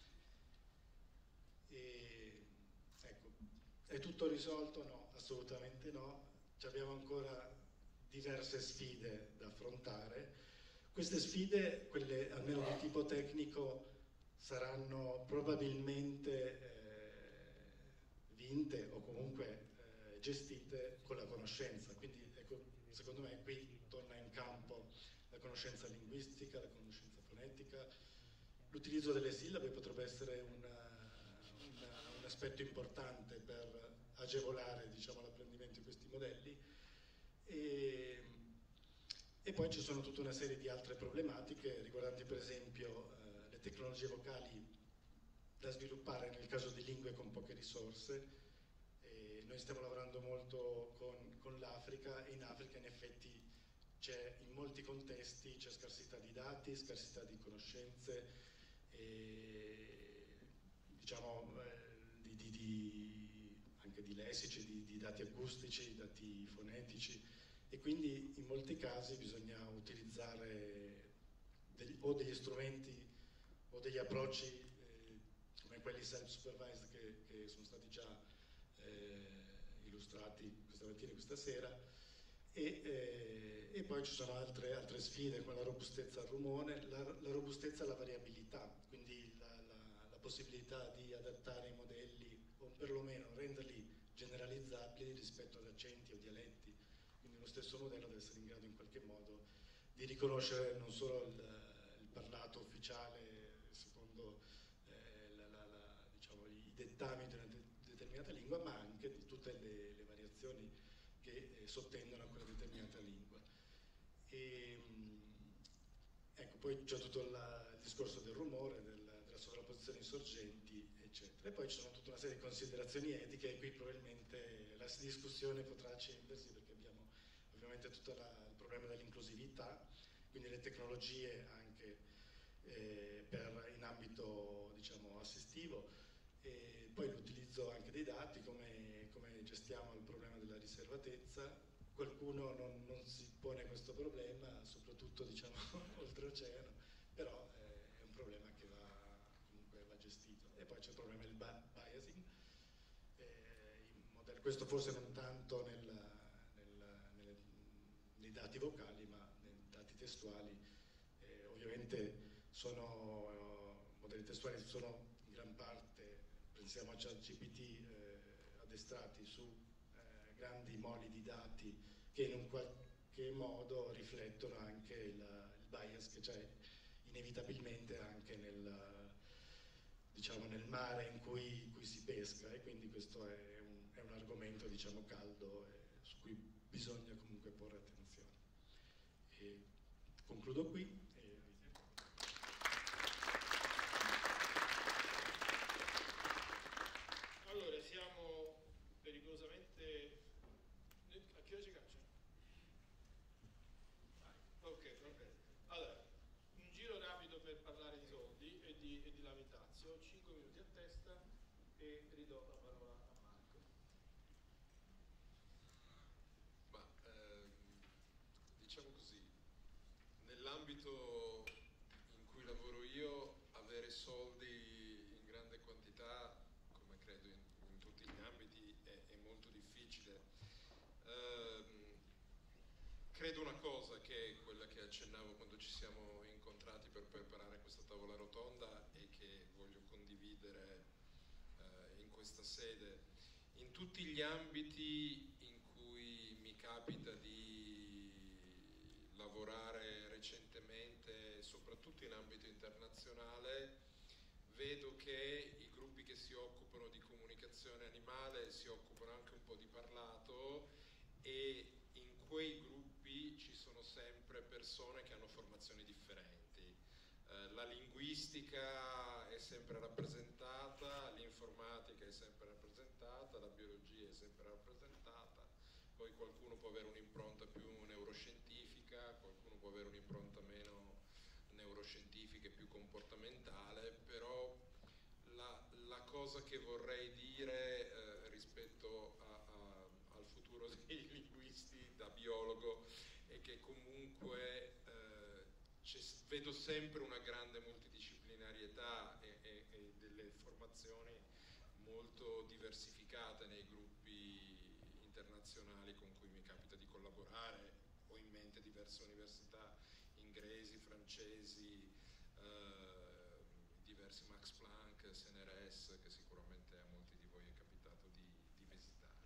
E, ecco, è tutto risolto? No, assolutamente no. Ci abbiamo ancora diverse sfide da affrontare. Queste sfide, quelle almeno di tipo tecnico, saranno probabilmente eh, vinte o comunque eh, gestite con la conoscenza. Quindi ecco, secondo me qui torna in campo la conoscenza linguistica, la conoscenza fonetica. L'utilizzo delle sillabe potrebbe essere una, una, un aspetto importante per agevolare, diciamo, l'apprendimento di questi modelli. E, e poi ci sono tutta una serie di altre problematiche riguardanti per esempio eh, le tecnologie vocali da sviluppare nel caso di lingue con poche risorse. E noi stiamo lavorando molto con, con l'Africa, e in Africa in effetti c'è, in molti contesti c'è scarsità di dati, scarsità di conoscenze, e, diciamo eh, di, di, di, anche di lessici, di, di dati acustici, dati fonetici, e quindi in molti casi bisogna utilizzare degli, o degli strumenti o degli approcci eh, come quelli self-supervised che, che sono stati già eh, illustrati questa mattina e questa sera, e, eh, e poi ci sono altre, altre sfide come la robustezza al rumore, la, la robustezza alla variabilità, quindi la, la, la possibilità di adattare i modelli o perlomeno renderli generalizzabili rispetto ad accenti o dialetti. Quindi lo stesso modello deve essere in grado in qualche modo di riconoscere non solo il, il parlato ufficiale secondo eh, la, la, la, diciamo, i dettami di una de determinata lingua, ma anche di tutte le, le variazioni che eh, sottendono a quella determinata lingua. E, ecco, poi c'è tutto la, il discorso del rumore, del, della sovrapposizione insorgenti, eccetera. E poi ci sono tutta una serie di considerazioni etiche, e qui probabilmente la discussione potrà accendersi, perché abbiamo ovviamente tutto la, il problema dell'inclusività, quindi le tecnologie anche eh, per, in ambito, diciamo, assistivo, e poi l'utilizzo anche dei dati, come, come gestiamo il problema della riservatezza. Qualcuno non, non si pone questo problema, soprattutto, diciamo, oltreoceano, però eh, è un problema che va, comunque va gestito. E poi c'è il problema del biasing, eh, in modello, questo forse non tanto nel, nel, nel, nei dati vocali, ma nei dati testuali. Eh, ovviamente sono uh, modelli testuali sono in gran parte, pensiamo a ChatGPT, eh, addestrati su eh, grandi moli di dati che in un qualche modo riflettono anche il, il bias che c'è inevitabilmente anche nel, diciamo, nel mare in cui, cui si pesca, e quindi questo è un, è un argomento, diciamo, caldo, e su cui bisogna comunque porre attenzione. E concludo qui. Allora, siamo pericolosamente... A che ora ci caccia? Ok, perfetto. Allora, un giro rapido per parlare di soldi e di, e di Lavitazio, cinque minuti a testa, e ridò la parola a Marco. Ma, ehm, diciamo così, nell'ambito in cui lavoro io, avere soldi in grande quantità, come credo in, in tutti gli ambiti, è, è molto difficile. Ehm, credo una cosa, che è quella che accennavo quando ci siamo incontrati per preparare questa tavola rotonda, e che voglio condividere eh, in questa sede. In tutti gli ambiti in cui mi capita di lavorare recentemente, soprattutto in ambito internazionale, vedo che i gruppi che si occupano di comunicazione animale si occupano anche un po' di parlato, e in quei gruppi ci sono sempre persone che hanno formazioni differenti. Eh, la linguistica è sempre rappresentata, l'informatica è sempre rappresentata, la biologia è sempre rappresentata, poi qualcuno può avere un'impronta più neuroscientifica, qualcuno può avere un'impronta meno neuroscientifica e più comportamentale, però la, la cosa che vorrei dire eh, rispetto a, a, al futuro dei linguisti da biologo è che comunque comunque eh, vedo sempre una grande multidisciplinarietà e, e, e delle formazioni molto diversificate nei gruppi internazionali con cui mi capita di collaborare. Ho in mente diverse università inglesi, francesi, eh, diversi Max Planck, S N R S, che sicuramente a molti di voi è capitato di, di visitare.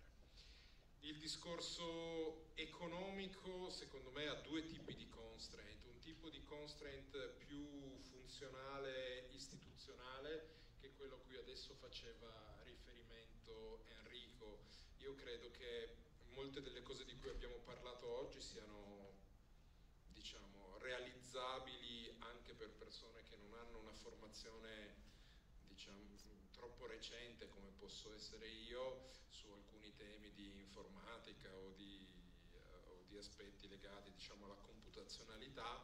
Il discorso economico, secondo me, ha due tipi di constraint. Un tipo di constraint più funzionale, istituzionale, che è quello a cui adesso faceva riferimento Enrico. Io credo che molte delle cose di cui abbiamo parlato oggi siano, diciamo, realizzabili anche per persone che non hanno una formazione, diciamo, troppo recente come posso essere io su alcuni temi di informatica o di, uh, o di aspetti legati, diciamo, alla computazionalità.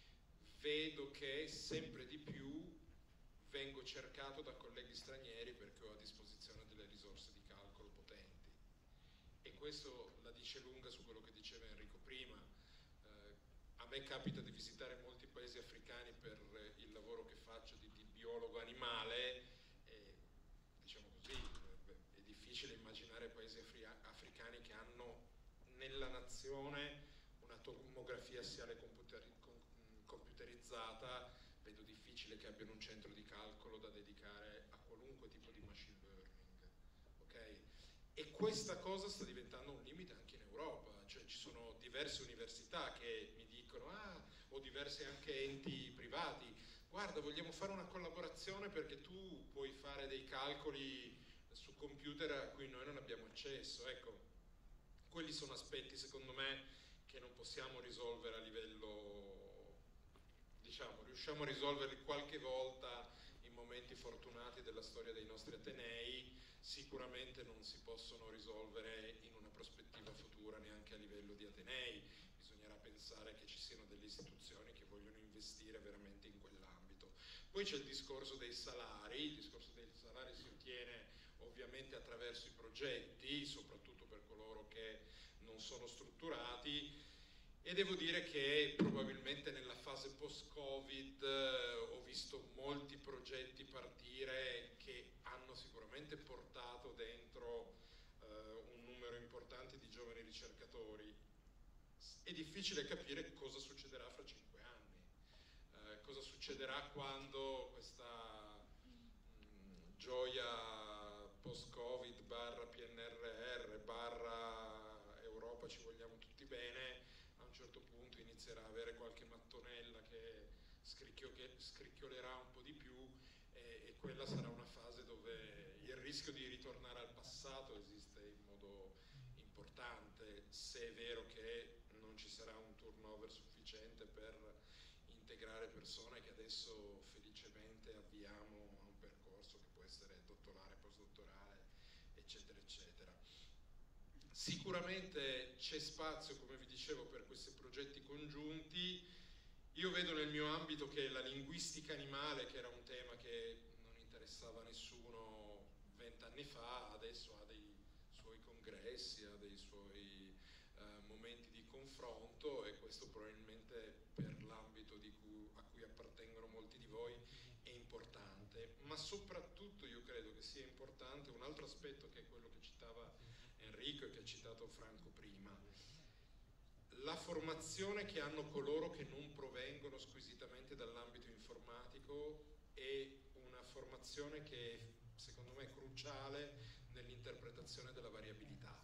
Vedo che sempre di più vengo cercato da colleghi stranieri perché ho a disposizione delle risorse di calcolo potenti, e questo la dice lunga su quello che diceva Enrico prima. Eh, a me capita di visitare molti paesi africani per il lavoro che faccio di, di biologo animale, e diciamo così, è difficile immaginare paesi afri- africani che hanno nella nazione una tomografia assiale computeri- com- computerizzata. Vedo difficile che abbiano un centro di calcolo da dedicare a qualunque tipo di machine learning, ok? E questa cosa sta diventando un limite anche in Europa, cioè ci sono diverse università che mi dicono, ah, o diversi anche enti privati, guarda, vogliamo fare una collaborazione perché tu puoi fare dei calcoli su computer a cui noi non abbiamo accesso. Ecco, quelli sono aspetti, secondo me, che non possiamo risolvere a livello, diciamo, riusciamo a risolverli qualche volta in momenti fortunati della storia dei nostri atenei, sicuramente non si possono risolvere in una prospettiva futura neanche a livello di atenei. Bisognerà pensare che ci siano delle istituzioni che vogliono investire veramente in quell'ambito. Poi c'è il discorso dei salari. Il discorso dei salari si ottiene ovviamente attraverso i progetti, soprattutto per coloro che non sono strutturati. E devo dire che probabilmente nella fase post-Covid eh, ho visto molti progetti partire che hanno sicuramente portato dentro eh, un numero importante di giovani ricercatori. È difficile capire cosa succederà fra cinque anni, eh, cosa succederà quando questa mh, gioia post-Covid barra P N R R barra Europa ci vogliamo tutti bene, a un certo punto inizierà a avere qualche mattonella che, scricchio, che scricchiolerà un po' di più, e, e quella sarà una fase dove il rischio di ritornare al passato esiste in modo importante, se è vero che non ci sarà un turnover sufficiente per integrare persone che adesso felicemente avviamo a un percorso che può essere dottorale, postdottorale, eccetera, eccetera. Sicuramente c'è spazio, come vi dicevo, per questi progetti congiunti. Io vedo nel mio ambito che la linguistica animale, che era un tema che non interessava a nessuno vent'anni fa, adesso ha dei suoi congressi, ha dei suoi eh, momenti di confronto, e questo probabilmente per l'ambito di cui, a cui appartengono molti di voi è importante. Ma soprattutto io credo che sia importante un altro aspetto, che è quello che citava Enrico e che ha citato Franco prima: la formazione che hanno coloro che non provengono squisitamente dall'ambito informatico è una formazione che secondo me è cruciale nell'interpretazione della variabilità.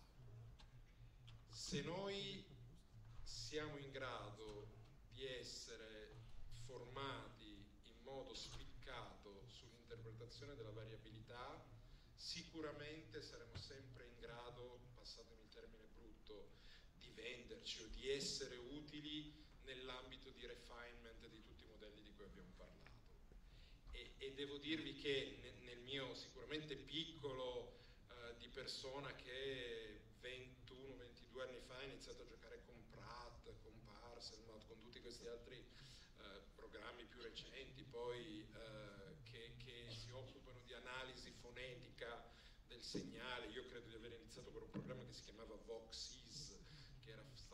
Se noi siamo in grado di essere formati in modo spiccato sull'interpretazione della variabilità, sicuramente saremo sempre in grado, passatemi il termine brutto, di venderci o di essere utili nell'ambito di refinement di tutti i modelli di cui abbiamo parlato. E, e devo dirvi che ne, nel mio sicuramente piccolo eh, di persona che ventuno ventidue anni fa ha iniziato a giocare con Pratt, con Parselmouth, con tutti questi altri eh, programmi più recenti, poi eh, che, che si occupano di analisi fonetica del segnale. Io credo di aver iniziato con un programma che si chiamava Voxes, che era stato fatto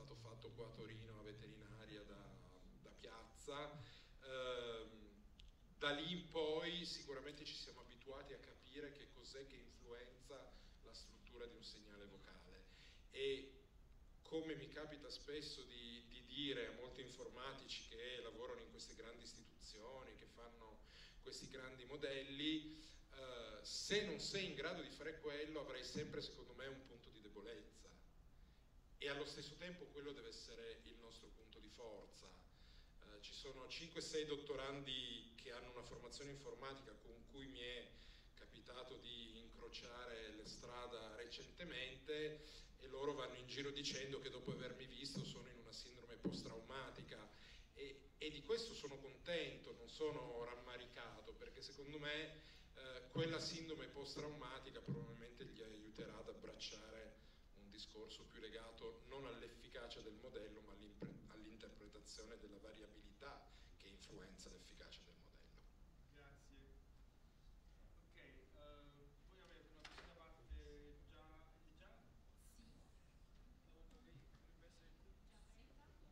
studiato qua a Torino la veterinaria da, da Piazza. Eh, da lì in poi sicuramente ci siamo abituati a capire che cos'è che influenza la struttura di un segnale vocale, e come mi capita spesso di, di dire a molti informatici che lavorano in queste grandi istituzioni, che fanno questi grandi modelli, eh, se non sei in grado di fare quello avrai sempre, secondo me, un punto di debolezza, e allo stesso tempo quello deve essere il nostro punto di forza. Eh, ci sono cinque sei dottorandi che hanno una formazione informatica con cui mi è capitato di incrociare le strada recentemente, e loro vanno in giro dicendo che dopo avermi visto sono in una sindrome post-traumatica, e, e di questo sono contento, non sono rammaricato, perché secondo me eh, quella sindrome post-traumatica probabilmente gli aiuterà ad abbracciare un discorso più legato non all'efficacia del modello, ma all'interpretazione della variabilità che influenza l'efficacia del modello. Grazie. Ok, uh, voi avete una seconda parte già? già? Sì. Dovrebbe essere qui? Ah, ok,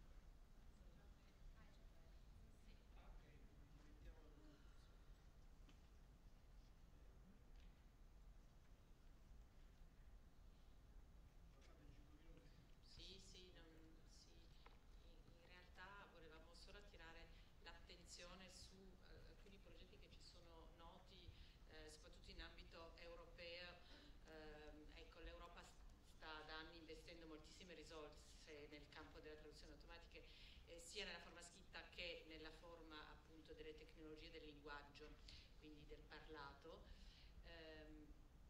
mettiamolo qui. Sì, sì, non, sì. In, in realtà volevamo solo attirare l'attenzione su eh, alcuni progetti che ci sono noti, eh, soprattutto in ambito europeo. Eh, ecco, l'Europa sta da anni investendo moltissime risorse nel campo della traduzione automatica, eh, sia nella forma scritta che nella forma appunto delle tecnologie del linguaggio, quindi del parlato. Ehm,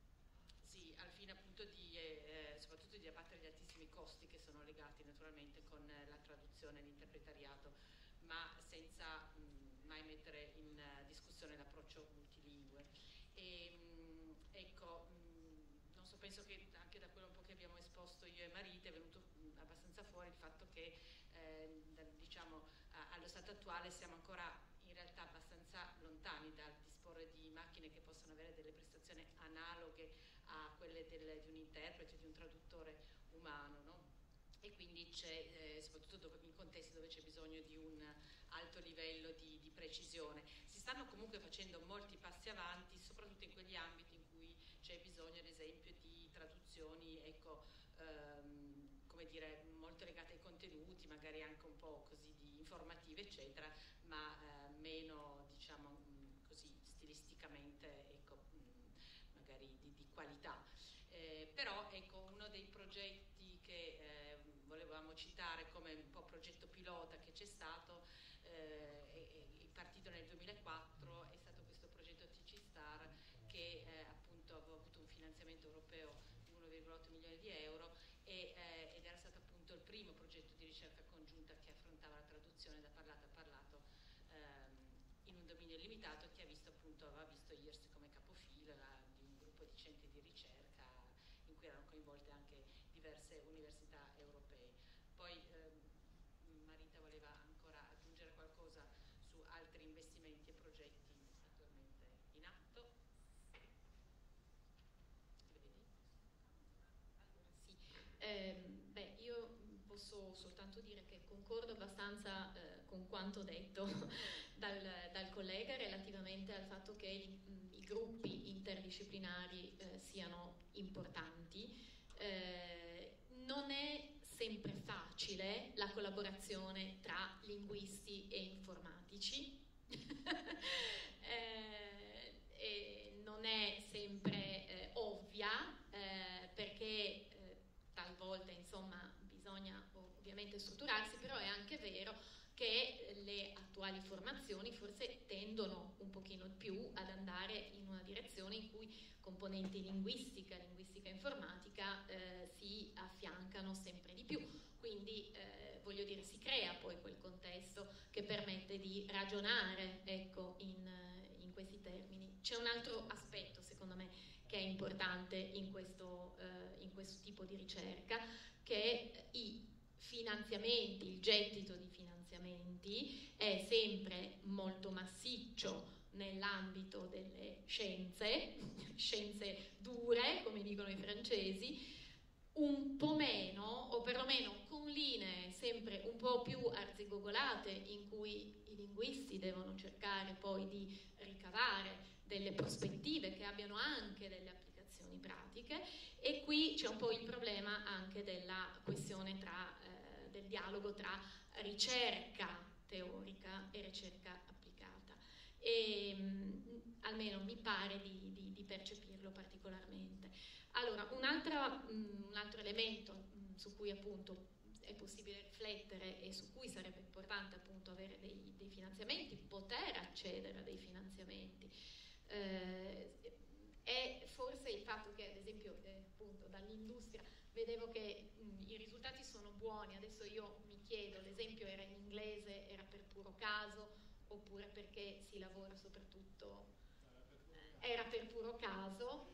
Sì, al fine appunto di, eh, soprattutto di abbattere gli altissimi costi che sono legati naturalmente con eh, la traduzione e l'interpretariato, ma senza mh, mai mettere in uh, discussione l'approccio multilingue. E, mh, ecco, mh, non so, penso che anche da quello un po' che abbiamo esposto io e Marita è venuto mh, abbastanza fuori il fatto che eh, da, diciamo a, allo stato attuale siamo ancora in realtà abbastanza lontani dal disporre di macchine che possono avere delle prestazioni analoghe a quelle del, di un interprete, di un traduttore umano, no? E quindi c'è, eh, soprattutto dove, in contesti dove c'è bisogno di un alto livello di, di precisione. Si stanno comunque facendo molti passi avanti, soprattutto in quegli ambiti in cui c'è bisogno, ad esempio, di traduzioni, ecco, ehm, come dire, molto legate ai contenuti, magari anche un po' così di informative, eccetera, ma eh, meno, diciamo, mh, così stilisticamente, ecco, mh, magari di, di qualità. Eh, però, ecco, uno dei progetti che eh, volevamo citare come un po' progetto pilota che c'è stato, eh, è, è partito nel duemilaquattro, è stato questo progetto T C Star che eh, appunto aveva avuto un finanziamento europeo di uno virgola otto milioni di euro e, eh, ed era stato appunto il primo progetto di ricerca congiunta che affrontava la traduzione da parlato a parlato ehm, in un dominio limitato, che ha visto appunto, aveva visto I R S come capofila di un gruppo di centri di ricerca in cui erano coinvolte anche diverse università europee. Poi ehm, Marita voleva ancora aggiungere qualcosa su altri investimenti e progetti attualmente in atto. Le vedi? Sì, eh, beh, io posso soltanto dire che concordo abbastanza eh, con quanto detto dal, dal collega relativamente al fatto che i, i gruppi interdisciplinari eh, siano importanti. Eh, non è sempre facile la collaborazione tra linguisti e informatici. eh, e non è sempre eh, ovvia eh, perché eh, talvolta insomma bisogna ovviamente strutturarsi, però è anche vero che le attuali formazioni forse tendono un pochino più ad andare in una direzione in cui componenti linguistica, linguistica informatica eh, si affiancano sempre di più, quindi eh, voglio dire si crea poi quel contesto che permette di ragionare, ecco, in, in questi termini. C'è un altro aspetto secondo me che è importante in questo, eh, in questo tipo di ricerca, che i finanziamenti, il gettito di finanziamenti è sempre molto massiccio nell'ambito delle scienze, scienze dure, come dicono i francesi, un po' meno, o perlomeno con linee sempre sempre un po' più arzigogolate, in cui i linguisti devono cercare poi di ricavare delle prospettive che abbiano anche delle applicazioni pratiche, e qui c'è un po' il problema anche della questione tra, eh, del dialogo tra ricerca teorica e ricerca applicata, e mh, almeno mi pare di, di, di percepirlo particolarmente. Allora, un altro, mh, un altro elemento mh, su cui appunto è possibile riflettere e su cui sarebbe importante appunto avere dei, dei finanziamenti, poter accedere a dei finanziamenti, eh, è forse il fatto che, ad esempio, eh, appunto dall'industria vedevo che mh, i risultati sono buoni. Adesso io mi chiedo, l'esempio era in inglese, era per puro caso oppure perché si lavora soprattutto, eh, era per puro caso.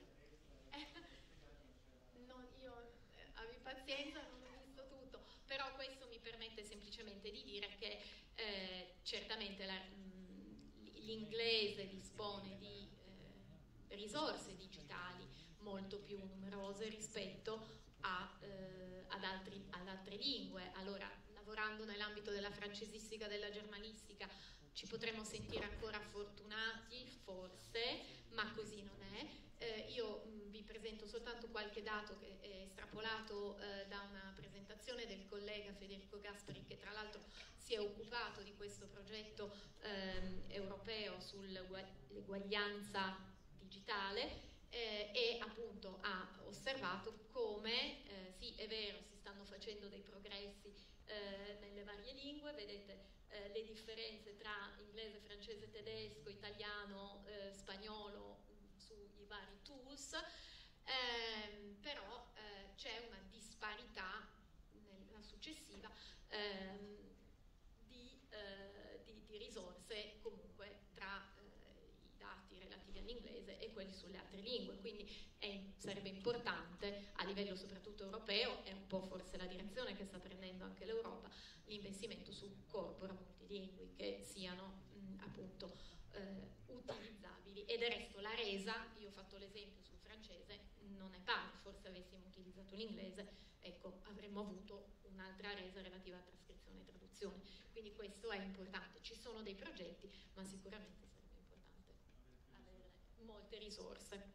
Non, io eh, abbi pazienza, non ho visto tutto, però questo mi permette semplicemente di dire che eh, certamente la, mh, l'inglese dispone di eh, risorse digitali molto più numerose rispetto a, eh, ad, altri, ad altre lingue. Allora, lavorando nell'ambito della francesistica, della germanistica, ci potremmo sentire ancora fortunati, forse, ma così non è. Eh, io mh, vi presento soltanto qualche dato che è estrapolato eh, da una presentazione del collega Federico Gasperi, che tra l'altro si è occupato di questo progetto ehm, europeo sull'eguaglianza digitale, eh, e appunto ha osservato come, eh, sì, è vero, si stanno facendo dei progressi eh, nelle varie lingue, vedete eh, le differenze tra inglese, francese, tedesco, italiano, eh, spagnolo sui vari tools, ehm, però eh, c'è una disparità nella successiva ehm, di, eh, di, di risorse comunque tra eh, i dati relativi all'inglese e quelli sulle altre lingue, quindi è, sarebbe importante a livello soprattutto europeo, è un po' forse la direzione che sta prendendo anche l'Europa, l'investimento su corpora multilingui che siano mh, appunto eh, utilizzabili. E del resto la resa, io ho fatto l'esempio sul francese, non è pari, forse avessimo utilizzato l'inglese, ecco, avremmo avuto un'altra resa relativa a trascrizione e traduzione, quindi questo è importante. Ci sono dei progetti, ma sicuramente sarebbe importante avere molte risorse.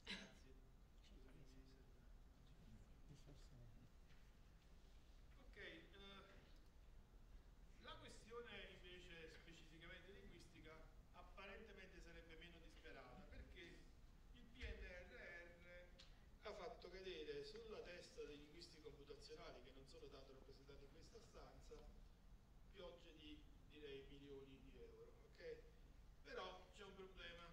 Sulla testa dei linguisti computazionali, che non sono tanto rappresentati in questa stanza, piogge di, direi, milioni di euro, ok? Però c'è un problema,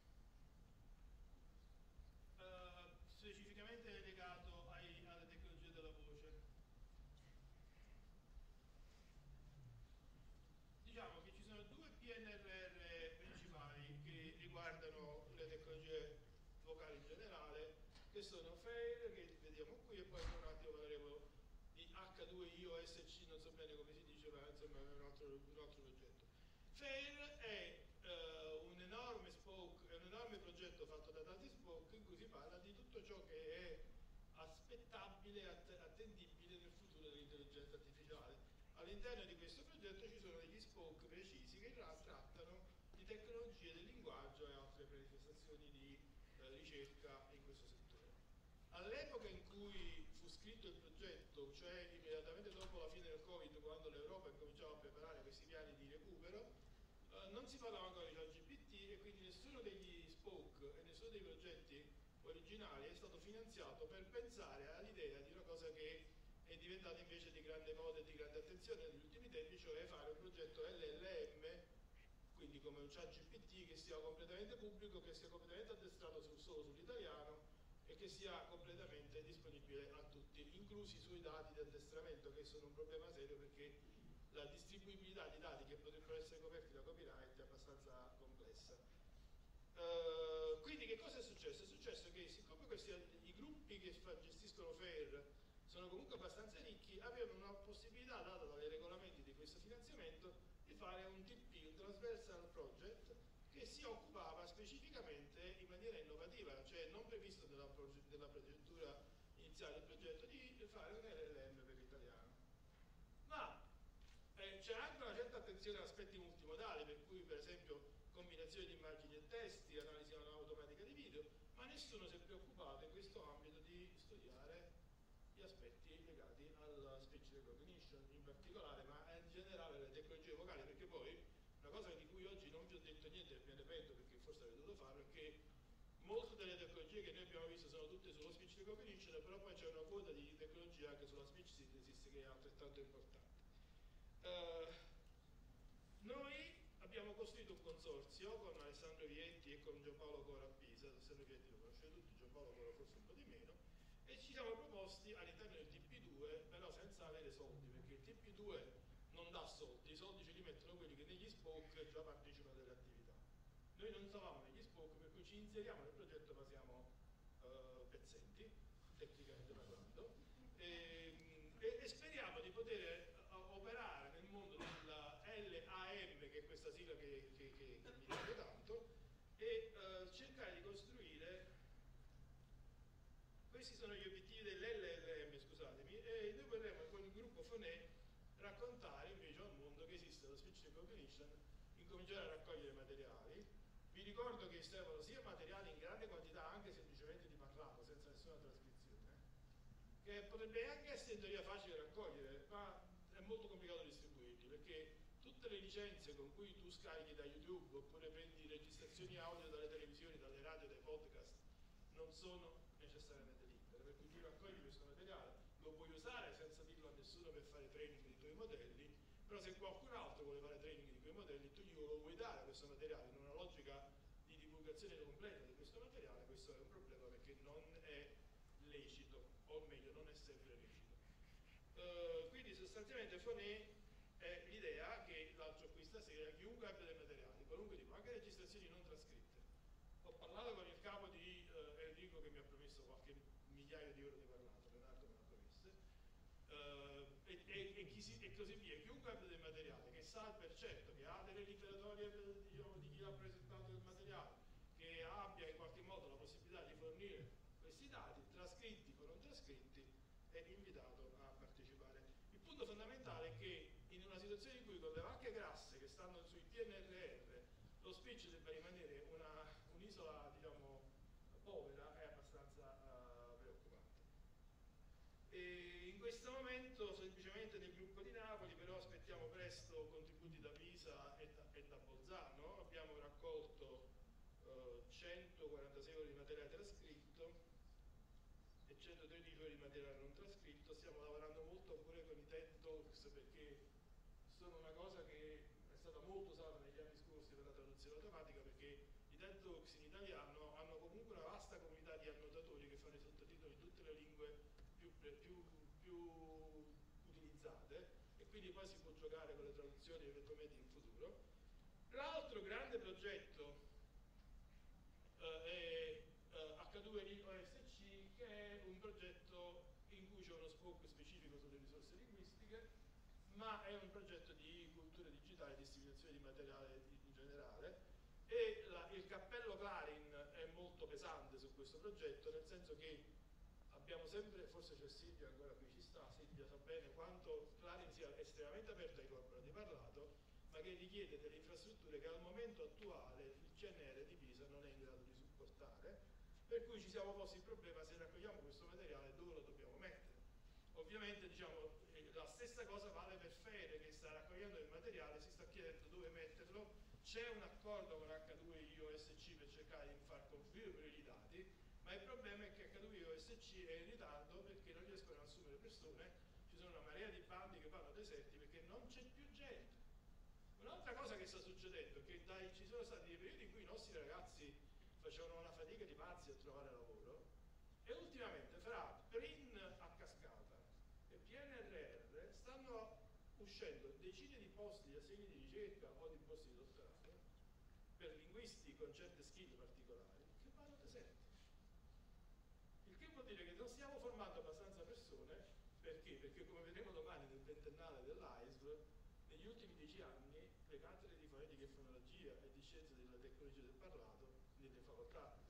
uh, specificamente legato ai, alle tecnologie della voce. Diciamo che ci sono due P N R R principali che riguardano le tecnologie vocali in generale, che sono FAIR, che vediamo qui, e poi un attimo parleremo di H due I O S C, non so bene come si dice, ma insomma è un altro, un altro progetto. FAIR è uh, un enorme spoke, è un enorme progetto fatto da tanti spoke in cui si parla di tutto ciò che è aspettabile e att attendibile nel futuro dell'intelligenza artificiale. All'interno di questo progetto ci sono degli spoke precisi che trattano di tecnologie del linguaggio e altre manifestazioni di uh, ricerca in questo settore. All'epoca in cui fu scritto il progetto, cioè immediatamente dopo la fine del Covid, quando l'Europa cominciava a preparare questi piani di recupero, eh, non si parlava ancora di ChatGPT e quindi nessuno degli spoke e nessuno dei progetti originali è stato finanziato per pensare all'idea di una cosa che è diventata invece di grande moda e di grande attenzione negli ultimi tempi, cioè fare un progetto L L M, quindi come un ChatGPT che sia completamente pubblico, che sia completamente addestrato sul, solo sull'italiano, e che sia completamente disponibile a tutti, inclusi i suoi dati di addestramento, che sono un problema serio perché la distribuibilità di dati che potrebbero essere coperti da copyright è abbastanza complessa. Uh, quindi che cosa è successo? È successo che siccome questi, i gruppi che gestiscono FAIR sono comunque abbastanza ricchi, avevano una possibilità data dai regolamenti di questo finanziamento di fare un T P, un Transversal Project, che si occupava specificamente in maniera innovativa, cioè non previsto nella, nella procedura iniziale del progetto, di fare un L L M per l'italiano. Ma integrazione di aspetti multimodali, per cui per esempio combinazione di immagini e testi, analisi automatica di video, ma nessuno si è preoccupato in questo ambito di studiare gli aspetti legati alla speech recognition in particolare, ma in generale alle tecnologie vocali, perché poi una cosa di cui oggi non vi ho detto niente e me ne pento perché forse avrei dovuto farlo, è che molte delle tecnologie che noi abbiamo visto sono tutte sullo speech recognition, però poi c'è una quota di tecnologia anche sulla speech synthesis che è altrettanto importante. Uh, noi abbiamo costruito un consorzio con Alessandro Vietti e con Giampaolo Cora a Pisa. Alessandro Vietti lo conoscete tutti, Giampaolo Cora forse un po' di meno, e ci siamo proposti all'interno del T P due, però senza avere soldi, perché il T P due non dà soldi, i soldi ce li mettono quelli che negli spoke già partecipano delle attività. Noi non stavamo negli spoke, per cui ci inseriamo nel progetto ma siamo uh, pezzenti, tecnicamente parlando, e, e, e speriamo di poter uh, operare nel mondo della L A M, che è questa sigla che, che, che, che mi piace tanto, e uh, cercare di costruire, questi sono gli obiettivi dell'L L M, scusatemi, e noi vorremmo con il gruppo Fonè raccontare invece al mondo che esiste la speech recognition, incominciare a raccogliere materiali. Vi ricordo che servono sia materiali in grande quantità, anche semplicemente di parlato, senza nessuna trascrizione, che potrebbe anche essere in teoria facile raccogliere, ma è molto complicato distribuirli, perché tutte le licenze con cui tu scarichi da YouTube oppure prendi registrazioni audio dalle televisioni, dalle radio, dai podcast, non sono necessariamente libere, per cui tu raccogli questo materiale, lo puoi usare senza dirlo a nessuno per fare training dei tuoi modelli, però se qualcun altro vuole fare training di quei modelli, tu glielo vuoi dare questo materiale in una logica di divulgazione completa di questo materiale, questo è un problema perché non è lecito, o meglio non è sempre lecito. Uh, quindi sostanzialmente Fonè è l'idea che lancio qui stasera: chiunque abbia dei materiali, qualunque tipo, anche registrazioni non trascritte. Ho parlato con il capo di uh, Enrico che mi ha promesso qualche migliaio di euro di parlato, Leonardo me l'ha promesse, uh, e, e, e, chi si, e così via. Chiunque abbia del materiale, che sa per certo, che ha delle liberatorie diciamo, di chi ha presentato il materiale, che abbia in qualche modo la possibilità di fornire questi dati, trascritti o non trascritti, è invitato a partecipare. Il punto fondamentale è che in una situazione in cui con le vacche grasse che stanno sui P N R R lo speech debba rimanere un'isola diciamo povera è abbastanza uh, preoccupante. E in questo momento semplicemente nel gruppo di Napoli però aspettiamo presto contributi da Pisa e da, e da Bolzano. Abbiamo raccolto uh, centoquarantasei ore di materiale trascritto e centotredici ore di materiale non trascritto. Stiamo lavorando molto pure con i TED Talks, perché sono una cosa che è stata molto usata negli anni scorsi per la traduzione automatica, perché i TED Talks in italiano hanno comunque una vasta comunità di annotatori che fanno i sottotitoli in tutte le lingue più, più, più utilizzate, e quindi poi si può giocare con le traduzioni eventualmente in futuro. L'altro grande progetto uh, è uh, H due I O S C, che è un progetto in cui c'è uno spoke specifico sulle risorse linguistiche, ma è un progetto di cultura digitale e disseminazione di materiale in generale, e la, il cappello Clarin è molto pesante su questo progetto, nel senso che abbiamo sempre, forse c'è Silvia ancora qui, ci sta, Silvia sa bene quanto Clarin sia estremamente aperto ai corporati parlato, ma che richiede delle infrastrutture che al momento attuale il C N R di Pisa non è in grado di supportare, per cui ci siamo posti il problema: se raccogliamo questo materiale dove lo dobbiamo mettere. Ovviamente diciamo la stessa cosa vale per Fede, che sta raccogliendo il materiale, si sta chiedendo dove metterlo. C'è un accordo con H due I O S C per cercare di far confluire i dati, ma il problema è che H due I O S C è in ritardo perché non riescono ad assumere persone, ci sono una marea di bandi che vanno deserti perché non c'è più gente. Un'altra cosa che sta succedendo è che dai, ci sono stati dei periodi in cui i nostri ragazzi facevano una fatica di pazzi a trovare lavoro, e ultimamente fra P R I N a cascata e P N R R stanno uscendo decine di posti di assegni di ricerca o di posti di dottorato per linguisti con certe skill particolari che vanno deserti. Il che vuol dire che non stiamo formando abbastanza persone. Perché? Perché come vedremo domani nel ventennale dell'A I S V, negli ultimi dieci anni le cattedre di fonetica e fonologia e di scienze della tecnologia del parlato nelle facoltà